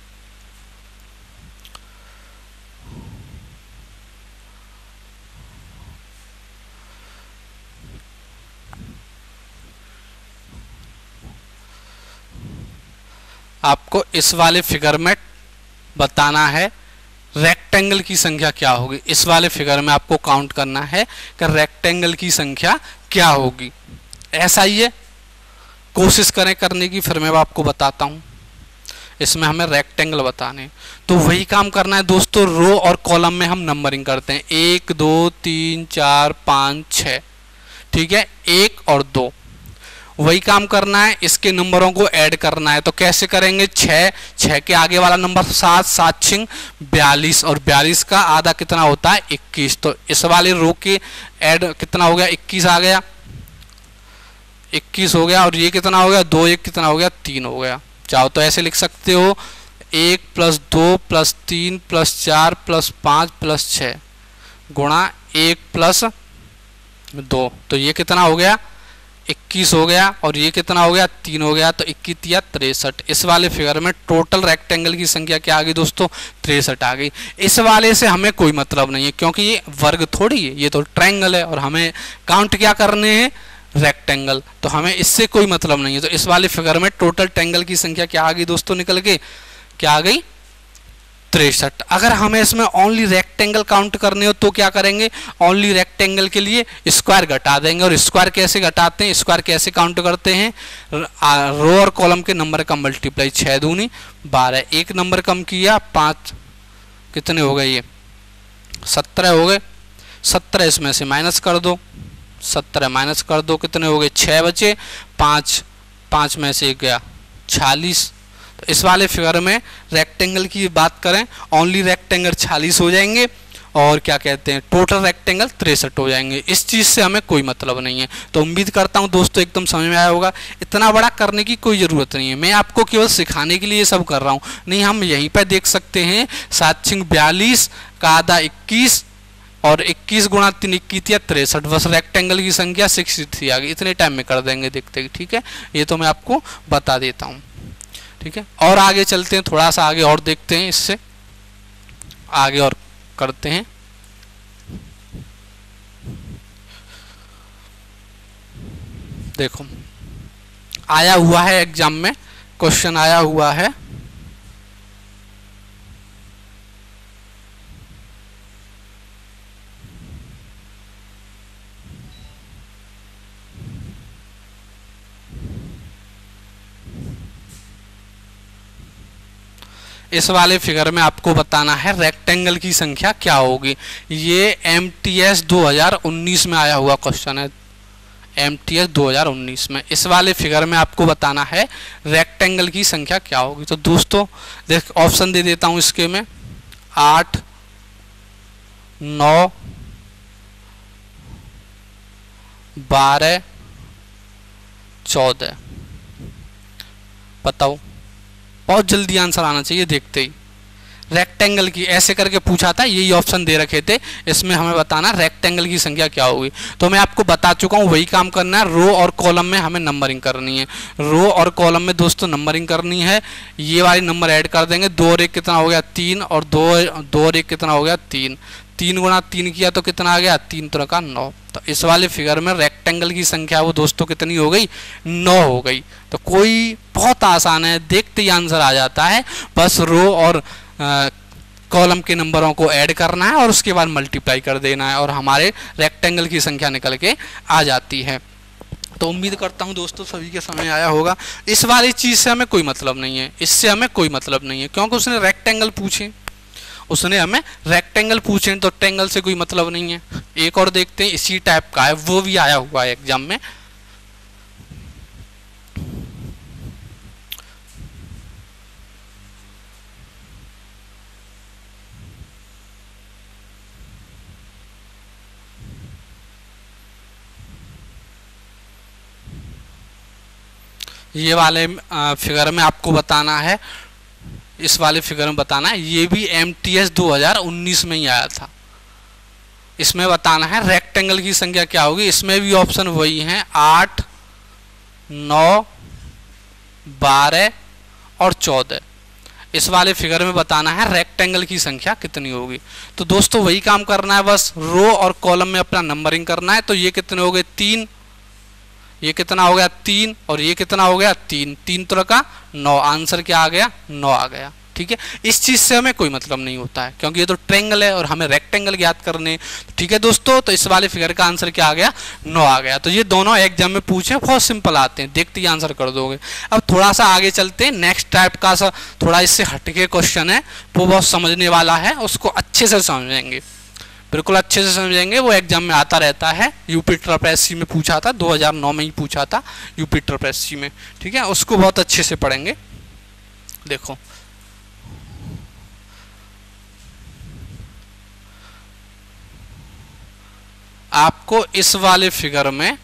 आपको इस वाले फिगर में बताना है रेक्टेंगल की संख्या क्या होगी। इस वाले फिगर में आपको काउंट करना है कि रेक्टेंगल की संख्या क्या होगी। ऐसा ही है, कोशिश करें करने की, फिर मैं आपको बताता हूं। इसमें हमें रेक्टेंगल बताने, तो वही काम करना है दोस्तों। रो और कॉलम में हम नंबरिंग करते हैं, एक दो तीन चार पाँच छः, ठीक है, एक और दो, वही काम करना है। इसके नंबरों को ऐड करना है, तो कैसे करेंगे, छः, छः के आगे वाला नंबर सात, सात छिंग बयालीस, और बयालीस का आधा कितना होता है इक्कीस। तो इस वाले रो के ऐड कितना हो गया, इक्कीस आ गया, इक्कीस हो गया, और ये कितना हो गया, दो एक कितना हो गया, तीन हो गया। चाहो तो ऐसे लिख सकते हो, एक प्लस दो प्लस तीन प्लस चार प्लस पाँच प्लस छः गुणा एक प्लस दो, तो ये कितना हो गया इक्कीस हो गया, और ये कितना हो गया तीन हो गया, तो इक्कीस या तिरसठ। इस वाले फिगर में टोटल रेक्टेंगल की संख्या क्या आ गई दोस्तों, तिरसठ आ गई। इस वाले से हमें कोई मतलब नहीं है, क्योंकि ये वर्ग थोड़ी है, ये तो ट्रायंगल है, और हमें काउंट क्या करने हैं रेक्टेंगल, तो हमें इससे कोई मतलब नहीं है। तो इस वाले फिगर में टोटल ट्रायंगल की संख्या क्या आ गई दोस्तों निकल के, क्या आ गई तिरसठ। अगर हमें इसमें ओनली रेक्टेंगल काउंट करने हो तो क्या करेंगे, ओनली रेक्टेंगल के लिए स्क्वायर घटा देंगे। और स्क्वायर कैसे घटाते हैं, स्क्वायर कैसे काउंट करते हैं, रो और कॉलम के नंबर का मल्टीप्लाई, छः दूनी बारह, एक नंबर कम किया पाँच, कितने हो गए ये सत्रह हो गए, सत्रह इसमें से माइनस कर दो, सत्रह माइनस कर दो, कितने हो गए छः बचे, पाँच, पाँच में से एक गया छियालीस। तो इस वाले फिगर में रेक्टेंगल की बात करें, ओनली रेक्टेंगल छियालीस हो जाएंगे, और क्या कहते हैं टोटल रेक्टेंगल तिरसठ हो जाएंगे। इस चीज़ से हमें कोई मतलब नहीं है। तो उम्मीद करता हूं दोस्तों एकदम समझ में आया होगा। इतना बड़ा करने की कोई ज़रूरत नहीं है, मैं आपको केवल सिखाने के लिए ये सब कर रहा हूँ। नहीं, हम यहीं पर देख सकते हैं, सात छिंग बयालीस का आधा इक्कीस, और इक्कीस गुणा तीन इक्कीस या तिरसठ, बस रेक्टेंगल की संख्या सिक्सटी थ्री आ गई। इतने टाइम में कर देंगे देखते ही, ठीक है, ये तो मैं आपको बता देता हूँ, ठीक है। और आगे चलते हैं, थोड़ा सा आगे और देखते हैं, इससे आगे और करते हैं। देखो आया हुआ है एग्जाम में, क्वेश्चन आया हुआ है, इस वाले फिगर में आपको बताना है रेक्टेंगल की संख्या क्या होगी। ये एम टी एस दो हज़ार उन्नीस में आया हुआ क्वेश्चन है, एम टी एस दो हज़ार उन्नीस में। इस वाले फिगर में आपको बताना है रेक्टेंगल की संख्या क्या होगी। तो दोस्तों देख ऑप्शन दे देता हूं इसके में, आठ, नौ, बारह, चौदह, बताओ, बहुत जल्दी आंसर आना चाहिए देखते ही। रेक्टेंगल की ऐसे करके पूछा था, यही ऑप्शन दे रखे थे, इसमें हमें बताना रेक्टेंगल की संख्या क्या होगी। तो मैं आपको बता चुका हूँ, वही काम करना है। रो और कॉलम में हमें नंबरिंग करनी है, रो और कॉलम में दोस्तों नंबरिंग करनी है। ये वाली नंबर ऐड कर देंगे, दो और एक कितना हो गया तीन, और दो दो और एक कितना हो गया तीन, तीन गुणा तीन किया तो कितना आ गया तीन तरह का नौ। तो इस वाले फिगर में रेक्टेंगल की संख्या वो दोस्तों कितनी हो गई, नौ हो गई। तो कोई बहुत आसान है, देखते ही आंसर आ जाता है, बस रो और कॉलम के नंबरों को ऐड करना है और उसके बाद मल्टीप्लाई कर देना है, और हमारे रेक्टेंगल की संख्या निकल के आ जाती है। तो उम्मीद करता हूं दोस्तों सभी के समझ आया होगा। इस वाली चीज़ से हमें कोई मतलब नहीं है, इससे हमें कोई मतलब नहीं है, क्योंकि उसने रेक्टेंगल पूछे, उसने हमें रेक्टेंगल पूछे, तो रेक्टेंगल से कोई मतलब नहीं है। एक और देखते हैं, इसी टाइप का है, वो भी आया हुआ है एग्जाम में। ये वाले फिगर में आपको बताना है, इस वाले फिगर में बताना है। ये भी एम टी एस दो हज़ार उन्नीस में ही आया था। इसमें बताना है रेक्टेंगल की संख्या क्या होगी। इसमें भी ऑप्शन वही हैं, आठ, नौ, बारह और चौदह। इस वाले फिगर में बताना है रेक्टेंगल की संख्या कितनी होगी। तो दोस्तों वही काम करना है, बस रो और कॉलम में अपना नंबरिंग करना है। तो ये कितने हो गए, तीन, ये कितना हो गया, तीन, और ये कितना हो गया, तीन, तीन तो का नौ। आंसर क्या आ गया, नौ आ गया। ठीक है, इस चीज से हमें कोई मतलब नहीं होता है क्योंकि ये तो ट्रायंगल है और हमें रेक्टेंगल ज्ञात करने। ठीक है दोस्तों, तो इस वाले फिगर का आंसर क्या आ गया, नौ आ गया। तो ये दोनों एग्जाम में पूछे, बहुत सिंपल आते हैं, देखते ही आंसर कर दोगे। अब थोड़ा सा आगे चलते हैं, नेक्स्ट टाइप का सा थोड़ा इससे हटके क्वेश्चन है, वो बहुत समझने वाला है, उसको अच्छे से समझेंगे, बिल्कुल अच्छे से समझेंगे। वो एग्जाम में आता रहता है, यूपी ट्रिपल में पूछा था, दो हज़ार नौ में ही पूछा था यूपी ट्रिपल में। ठीक है, उसको बहुत अच्छे से पढ़ेंगे। देखो आपको इस वाले फिगर में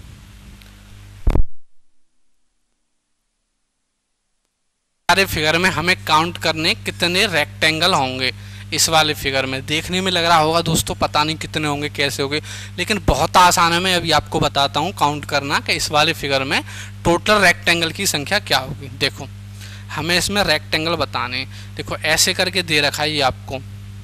सारे फिगर में हमें काउंट करने कितने रेक्टेंगल होंगे। इस वाले फिगर में देखने में लग रहा होगा दोस्तों पता नहीं कितने होंगे, कैसे होंगे, लेकिन बहुत आसान है। मैं अभी आपको बताता हूँ काउंट करना कि इस वाले फिगर में टोटल रेक्टेंगल की संख्या क्या होगी। देखो हमें इसमें रेक्टेंगल बताने, देखो ऐसे करके दे रखा है ये आपको,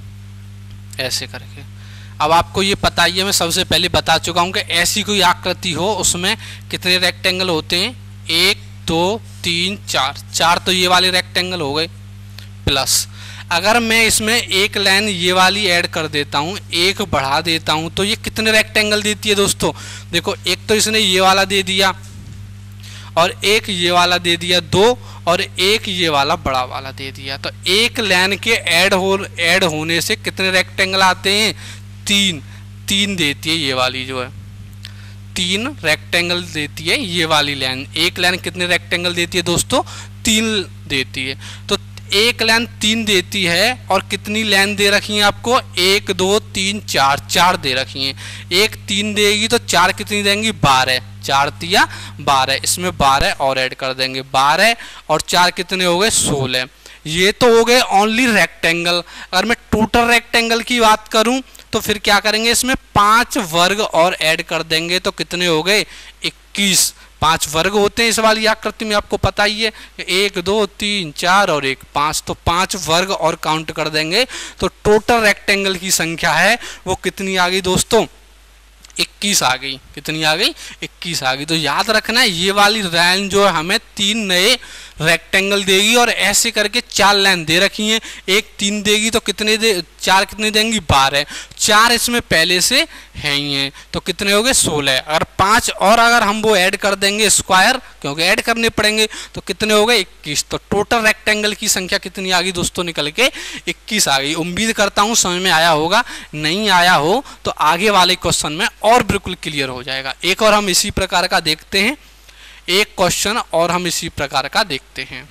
ऐसे करके। अब आपको ये पता ही है, मैं सबसे पहले बता चुका हूँ कि ऐसी कोई आकृति हो उसमें कितने रेक्टेंगल होते हैं, एक, दो, तीन, चार। चार तो ये वाले रेक्टेंगल हो गए, प्लस अगर मैं इसमें एक लाइन ये वाली ऐड कर देता हूँ, एक बढ़ा देता हूँ, तो ये कितने रेक्टेंगल देती है दोस्तों। देखो एक तो इसने ये वाला दे दिया और एक ये वाला दे दिया, दो, और एक ये वाला बड़ा वाला दे दिया। तो एक लाइन के ऐड हो ऐड होने से कितने रेक्टेंगल आते हैं, तीन। तीन देती है ये वाली, जो है तीन रेक्टेंगल देती है ये वाली लाइन। एक लाइन कितने रेक्टेंगल देती है दोस्तों, तीन देती है। तो एक लाइन तीन देती है और कितनी लाइन दे रखी है आपको, एक, दो, तीन, चार, चार दे रखी हैं। एक तीन देगी तो चार कितनी देंगी, बारह। चार तिया बारह, इसमें बारह और ऐड कर देंगे, बारह और चार कितने हो गए, सोलह। ये तो हो गए ओनली रेक्टेंगल। अगर मैं टोटल रेक्टेंगल की बात करूं तो फिर क्या करेंगे, इसमें पांच वर्ग और ऐड कर देंगे तो कितने हो गए, इक्कीस। पांच वर्ग होते हैं इस वाली आकृति में, आपको पता ही है, एक, दो, तीन, चार और एक, पांच। तो पांच वर्ग और काउंट कर देंगे तो टोटल रेक्टेंगल की संख्या है वो कितनी आ गई दोस्तों, इक्कीस आ गई। कितनी आ गई, इक्कीस आ गई। तो याद रखना है ये वाली लाइन जो है हमें तीन नए रेक्टेंगल देगी, और ऐसे करके चार लाइन दे रखी हैं। एक तीन देगी तो कितने दे, चार कितने देंगी, बारह। चार इसमें पहले से है ही हैं तो कितने हो गए, सोलह। अगर पांच और अगर हम वो ऐड कर देंगे स्क्वायर, क्योंकि ऐड करने पड़ेंगे, तो कितने हो गए, इक्कीस। तो टोटल रेक्टेंगल की संख्या कितनी आ गई दोस्तों, निकल के इक्कीस आ गई। उम्मीद करता हूँ समझ में आया होगा, नहीं आया हो तो आगे वाले क्वेश्चन में और बिल्कुल क्लियर हो जाएगा। एक और हम इसी प्रकार का देखते हैं, एक क्वेश्चन और हम इसी प्रकार का देखते हैं।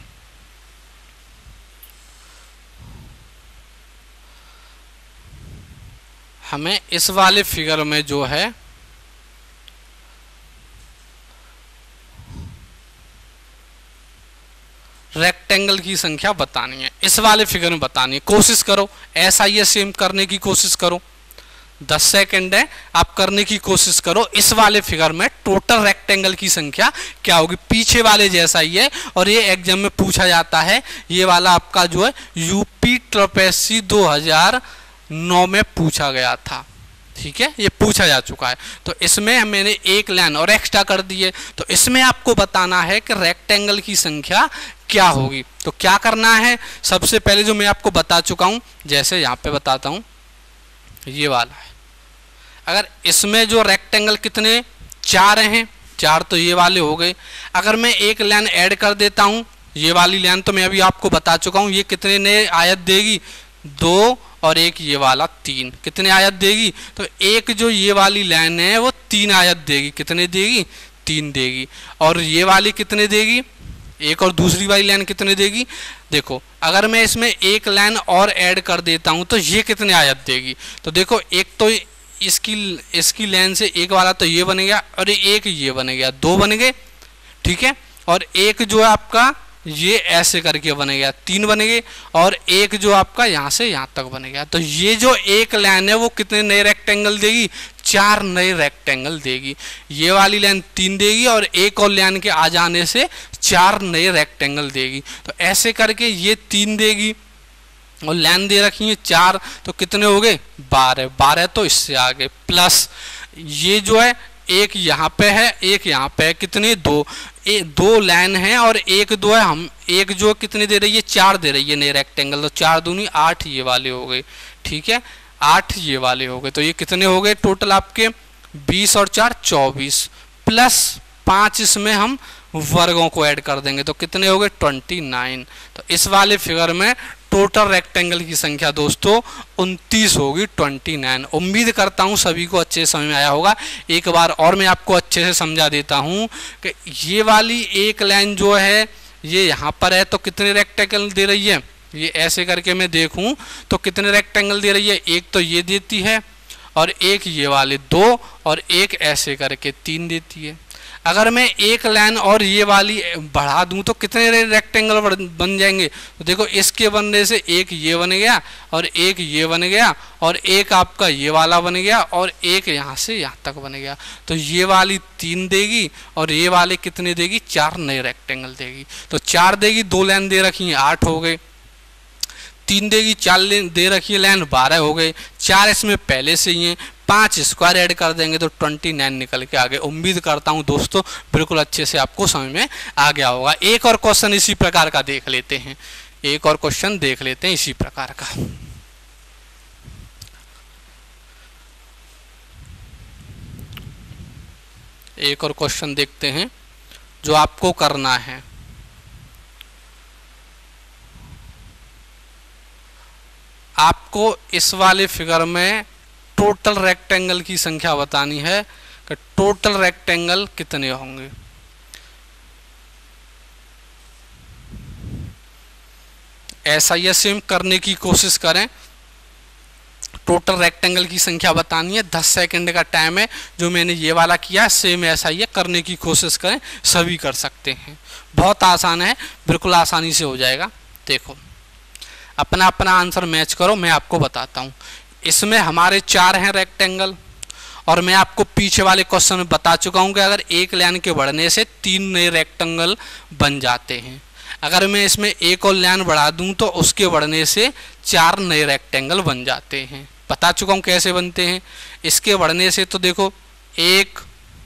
हमें इस वाले फिगर में जो है रेक्टेंगल की संख्या बतानी है, इस वाले फिगर में बतानी है। कोशिश करो ऐसा ही सेम करने की कोशिश करो, दस सेकंड है, आप करने की कोशिश करो। इस वाले फिगर में टोटल रेक्टेंगल की संख्या क्या होगी, पीछे वाले जैसा ही है, और ये एग्जाम में पूछा जाता है। ये वाला आपका जो है यूपी ट्रिपल दो हज़ार नौ में पूछा गया था। ठीक है, ये पूछा जा चुका है। तो इसमें मैंने एक लाइन और एक्स्ट्रा कर दी है। तो इसमें आपको बताना है कि रेक्टेंगल की संख्या क्या होगी। तो क्या करना है, सबसे पहले जो मैं आपको बता चुका हूं, जैसे यहाँ पे बताता हूं, ये वाला है। अगर इसमें जो रेक्टेंगल कितने, चार हैं, चार तो ये वाले हो गए। अगर मैं एक लाइन ऐड कर देता हूं, ये वाली लाइन तो मैं अभी आपको बता चुका हूं, ये कितने नए आयत देगी, दो, और एक ये वाला तीन। कितने आयत देगी, तो एक जो ये वाली लाइन है वो तीन आयत देगी। कितने देगी, तीन देगी। और ये वाली कितने देगी, एक, और दूसरी वाली लाइन कितने देगी। देखो अगर मैं इसमें एक लाइन और ऐड कर देता हूं तो ये कितने आयत देगी। तो देखो एक तो इसकी इसकी लाइन से एक वाला तो ये बन गया, और एक ये बन गया, दो बन गए। ठीक है, और एक जो है आपका ये ऐसे करके बन गया, तीन बन गए, और एक जो आपका यहाँ से यहाँ तक बन गया। तो ये जो एक लाइन है वो कितने नए रेक्टेंगल देगी, चार नए रेक्टेंगल देगी। ये वाली लाइन तीन देगी और एक और लाइन के आ जाने से चार नए रेक्टेंगल देगी। तो ऐसे करके ये तीन देगी और लाइन दे रखी है चार, तो कितने हो गए, बारह। बारह तो इससे आगे प्लस ये जो है एक यहाँ पे है, एक यहाँ पे है, कितने, दो। ए, दो लाइन है और एक दो है, हम एक जो कितने दे रही है, चार दे रही है नए रेक्टेंगल। तो चार दूनी आठ ये वाले हो गए, ठीक है, आठ ये वाले हो गए। तो ये कितने हो गए टोटल आपके, बीस और चार चौबीस, प्लस पाँच इसमें हम वर्गों को ऐड कर देंगे तो कितने हो गए, ट्वेंटी नाइन। तो इस वाले फिगर में टोटल रेक्टेंगल की संख्या दोस्तों उनतीस होगी, ट्वेंटी नाइन। उम्मीद करता हूँ सभी को अच्छे से समझ में आया होगा। एक बार और मैं आपको अच्छे से समझा देता हूँ कि ये वाली एक लाइन जो है ये यहाँ पर है तो कितने रेक्टेंगल दे रही है, ये ऐसे करके मैं देखूँ तो कितने रेक्टेंगल दे रही है, एक तो ये देती है और एक ये वाले दो और एक ऐसे करके तीन देती है। अगर मैं एक लाइन और ये वाली बढ़ा दूं तो कितने रेक्टेंगल बन जाएंगे, तो देखो इसके बनने से एक ये बन गया और एक ये बन गया और एक आपका ये वाला बन गया और एक यहाँ से यहाँ तक बन गया। तो ये वाली तीन देगी और ये वाले कितने देगी, चार नए रेक्टेंगल देगी। तो चार देगी, दो लाइन दे रखी है, आठ हो गए। तीन देगी, चार दे रखी है लाइन, बारह हो गए। चार इसमें पहले से ही हैं, पाँच स्क्वायर ऐड कर देंगे तो ट्वेंटी नाइन निकल के आ गए। उम्मीद करता हूं दोस्तों बिल्कुल अच्छे से आपको समझ में आ गया होगा। एक और क्वेश्चन इसी प्रकार का देख लेते हैं, एक और क्वेश्चन देख लेते हैं इसी प्रकार का। एक और क्वेश्चन देखते हैं जो आपको करना है। आपको इस वाले फिगर में टोटल रेक्टेंगल की संख्या बतानी है कि टोटल रेक्टेंगल कितने होंगे। ऐसा ही सेम करने की कोशिश करें। टोटल रेक्टेंगल की संख्या बतानी है, दस सेकंड का टाइम है। जो मैंने ये वाला किया सेम ऐसा ही है, करने की कोशिश करें, सभी कर सकते हैं। बहुत आसान है, बिल्कुल आसानी से हो जाएगा। देखो अपना अपना आंसर मैच करो, मैं आपको बताता हूँ। इसमें हमारे चार हैं रेक्टेंगल और मैं आपको पीछे वाले क्वेश्चन में बता चुका हूँ कि अगर एक लाइन के बढ़ने से तीन नए रेक्टेंगल बन जाते हैं। अगर मैं इसमें एक और लाइन बढ़ा दूं तो उसके बढ़ने से चार नए रेक्टेंगल बन जाते हैं। बता चुका हूँ कैसे बनते हैं। इसके बढ़ने से तो देखो एक,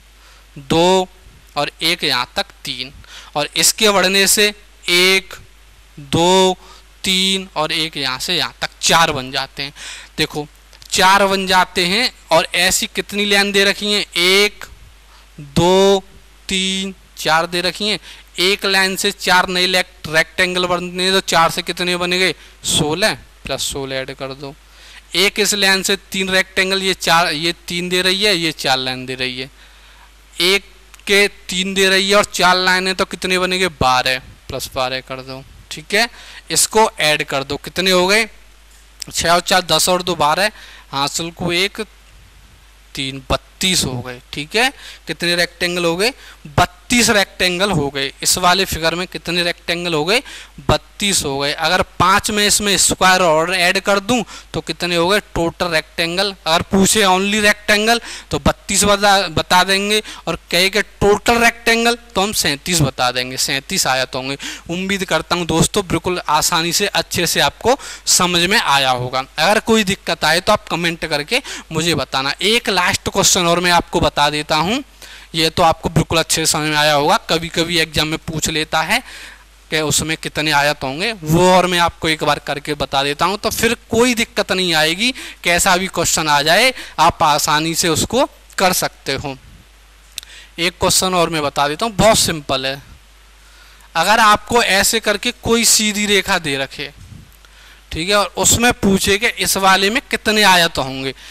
दो और एक यहाँ तक तीन, और इसके बढ़ने से एक, दो, तीन और एक यहाँ से यहाँ तक चार बन जाते हैं। देखो चार बन जाते हैं और ऐसी कितनी लाइन दे रखी हैं, एक, दो, तीन, चार दे रखी हैं। एक लाइन से चार नए रेक्टेंगल बनने तो चार से कितने बने गए, सोलह, प्लस सोलह ऐड कर दो। एक इस लाइन से तीन रेक्टेंगल, ये चार, ये तीन दे रही है, ये चार लाइन दे रही है। एक के तीन दे रही है और चार लाइनें तो कितने बनेंगे, बारह, प्लस बारह कर दो। ठीक है, इसको ऐड कर दो, कितने हो गए, छः और चार दस और दो बारह, हासिल को एक, तीन, बत्तीस हो गए। ठीक है, कितने रेक्टेंगल हो गए, बत्तीस रेक्टेंगल हो गए। इस वाले फिगर में कितने रेक्टेंगल हो गए, बत्तीस हो गए। अगर पाँच में इसमें स्क्वायर और ऐड कर दूं तो कितने हो गए टोटल रेक्टेंगल। अगर पूछे ओनली रेक्टेंगल तो बत्तीस बता बता देंगे, और कहे के टोटल रेक्टेंगल तो हम सैंतीस बता देंगे, सैंतीस आयत होंगे। उम्मीद करता हूं दोस्तों बिल्कुल आसानी से अच्छे से आपको समझ में आया होगा। अगर कोई दिक्कत आए तो आप कमेंट करके मुझे बताना। एक लास्ट क्वेश्चन और मैं आपको बता देता हूं, ये तो आपको बिल्कुल अच्छे से समझ में आया होगा। कभी कभी एग्जाम में पूछ लेता है कि उसमें कितने आयत होंगे, वो और मैं आपको एक बार करके बता देता हूं, तो फिर कोई दिक्कत नहीं आएगी। कैसा भी क्वेश्चन आ जाए आप आसानी से उसको कर सकते हो। एक क्वेश्चन और मैं बता देता हूं, बहुत सिंपल है। अगर आपको ऐसे करके कोई सीधी रेखा दे रखे, ठीक है, और उसमें पूछे कि इस वाले में कितने आयत होंगे,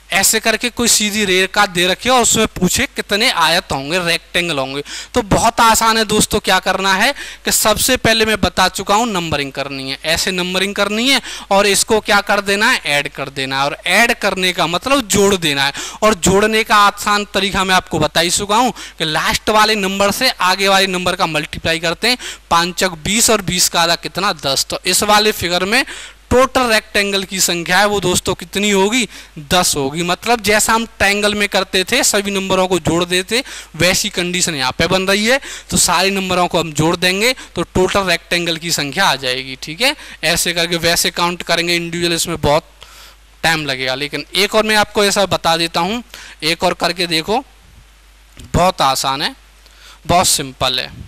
ऐसे करके कोई सीधी रेखा दे रखी है और उसमें पूछे कितने आयत होंगे, रेक्टेंगल होंगे। तो बहुत आसान है दोस्तों, क्या करना है कि सबसे पहले मैं बता चुका हूं नंबरिंग करनी है, ऐसे नंबरिंग करनी है और इसको क्या कर देना है, ऐड कर देना है। और ऐड करने का मतलब जोड़ देना है, और जोड़ने का आसान तरीका मैं आपको बता ही चुका हूं कि लास्ट वाले नंबर से आगे वाले नंबर का मल्टीप्लाई करते हैं, पांचक बीस और बीस का आधा कितना, दस। तो इस वाले फिगर में टोटल रेक्टेंगल की संख्या है वो दोस्तों कितनी होगी, दस होगी। मतलब जैसा हम ट्रायंगल में करते थे, सभी नंबरों को जोड़ देते, वैसी कंडीशन यहाँ पे बन रही है। तो सारे नंबरों को हम जोड़ देंगे तो टोटल रेक्टेंगल की संख्या आ जाएगी। ठीक है, ऐसे करके वैसे काउंट करेंगे इंडिविजुअल, इसमें बहुत टाइम लगेगा। लेकिन एक और मैं आपको ऐसा बता देता हूँ, एक और करके देखो, बहुत आसान है, बहुत सिंपल है।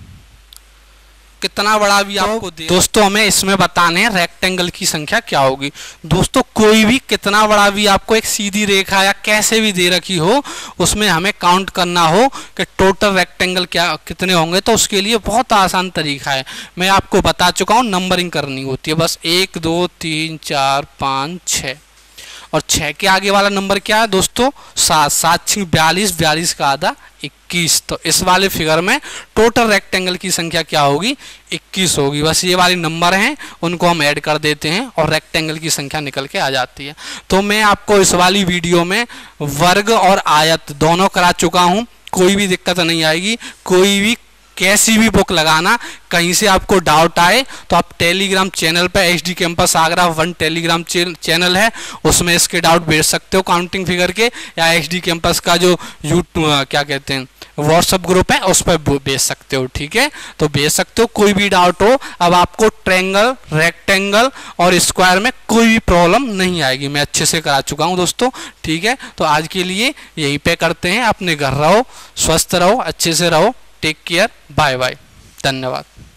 कितना बड़ा भी आपको दे, दोस्तों हमें इसमें बताने हैं रेक्टेंगल की संख्या क्या होगी। दोस्तों कोई भी कितना बड़ा भी आपको एक सीधी रेखा या कैसे भी दे रखी हो, उसमें हमें काउंट करना हो कि टोटल रेक्टेंगल क्या कितने होंगे, तो उसके लिए बहुत आसान तरीका है, मैं आपको बता चुका हूँ। नंबरिंग करनी होती है बस, एक दो तीन चार पाँच छः, और छः के आगे वाला नंबर क्या है दोस्तों, सात। सात छः बयालीस, बयालीस का आधा इक्कीस। तो इस वाले फिगर में टोटल रेक्टेंगल की संख्या क्या होगी, इक्कीस होगी। बस ये वाले नंबर हैं, उनको हम ऐड कर देते हैं और रेक्टेंगल की संख्या निकल के आ जाती है। तो मैं आपको इस वाली वीडियो में वर्ग और आयत दोनों करा चुका हूँ, कोई भी दिक्कत नहीं आएगी। कोई भी कैसी भी बुक लगाना, कहीं से आपको डाउट आए तो आप टेलीग्राम चैनल पर H D campus Agra one Telegram channel है, उसमें इसके डाउट भेज सकते हो काउंटिंग फिगर के, या एच डी कैंपस का जो यूट्यूब क्या कहते हैं व्हाट्सएप ग्रुप है उस पर भेज सकते हो। ठीक है, तो भेज सकते हो कोई भी डाउट हो। अब आपको ट्रायंगल, रेक्टेंगल और स्क्वायर में कोई भी प्रॉब्लम नहीं आएगी, मैं अच्छे से करा चुका हूँ दोस्तों। ठीक है, तो आज के लिए यहीं पे करते हैं। अपने घर रहो, स्वस्थ रहो, अच्छे से रहो, टेक केयर, बाय बाय, धन्यवाद।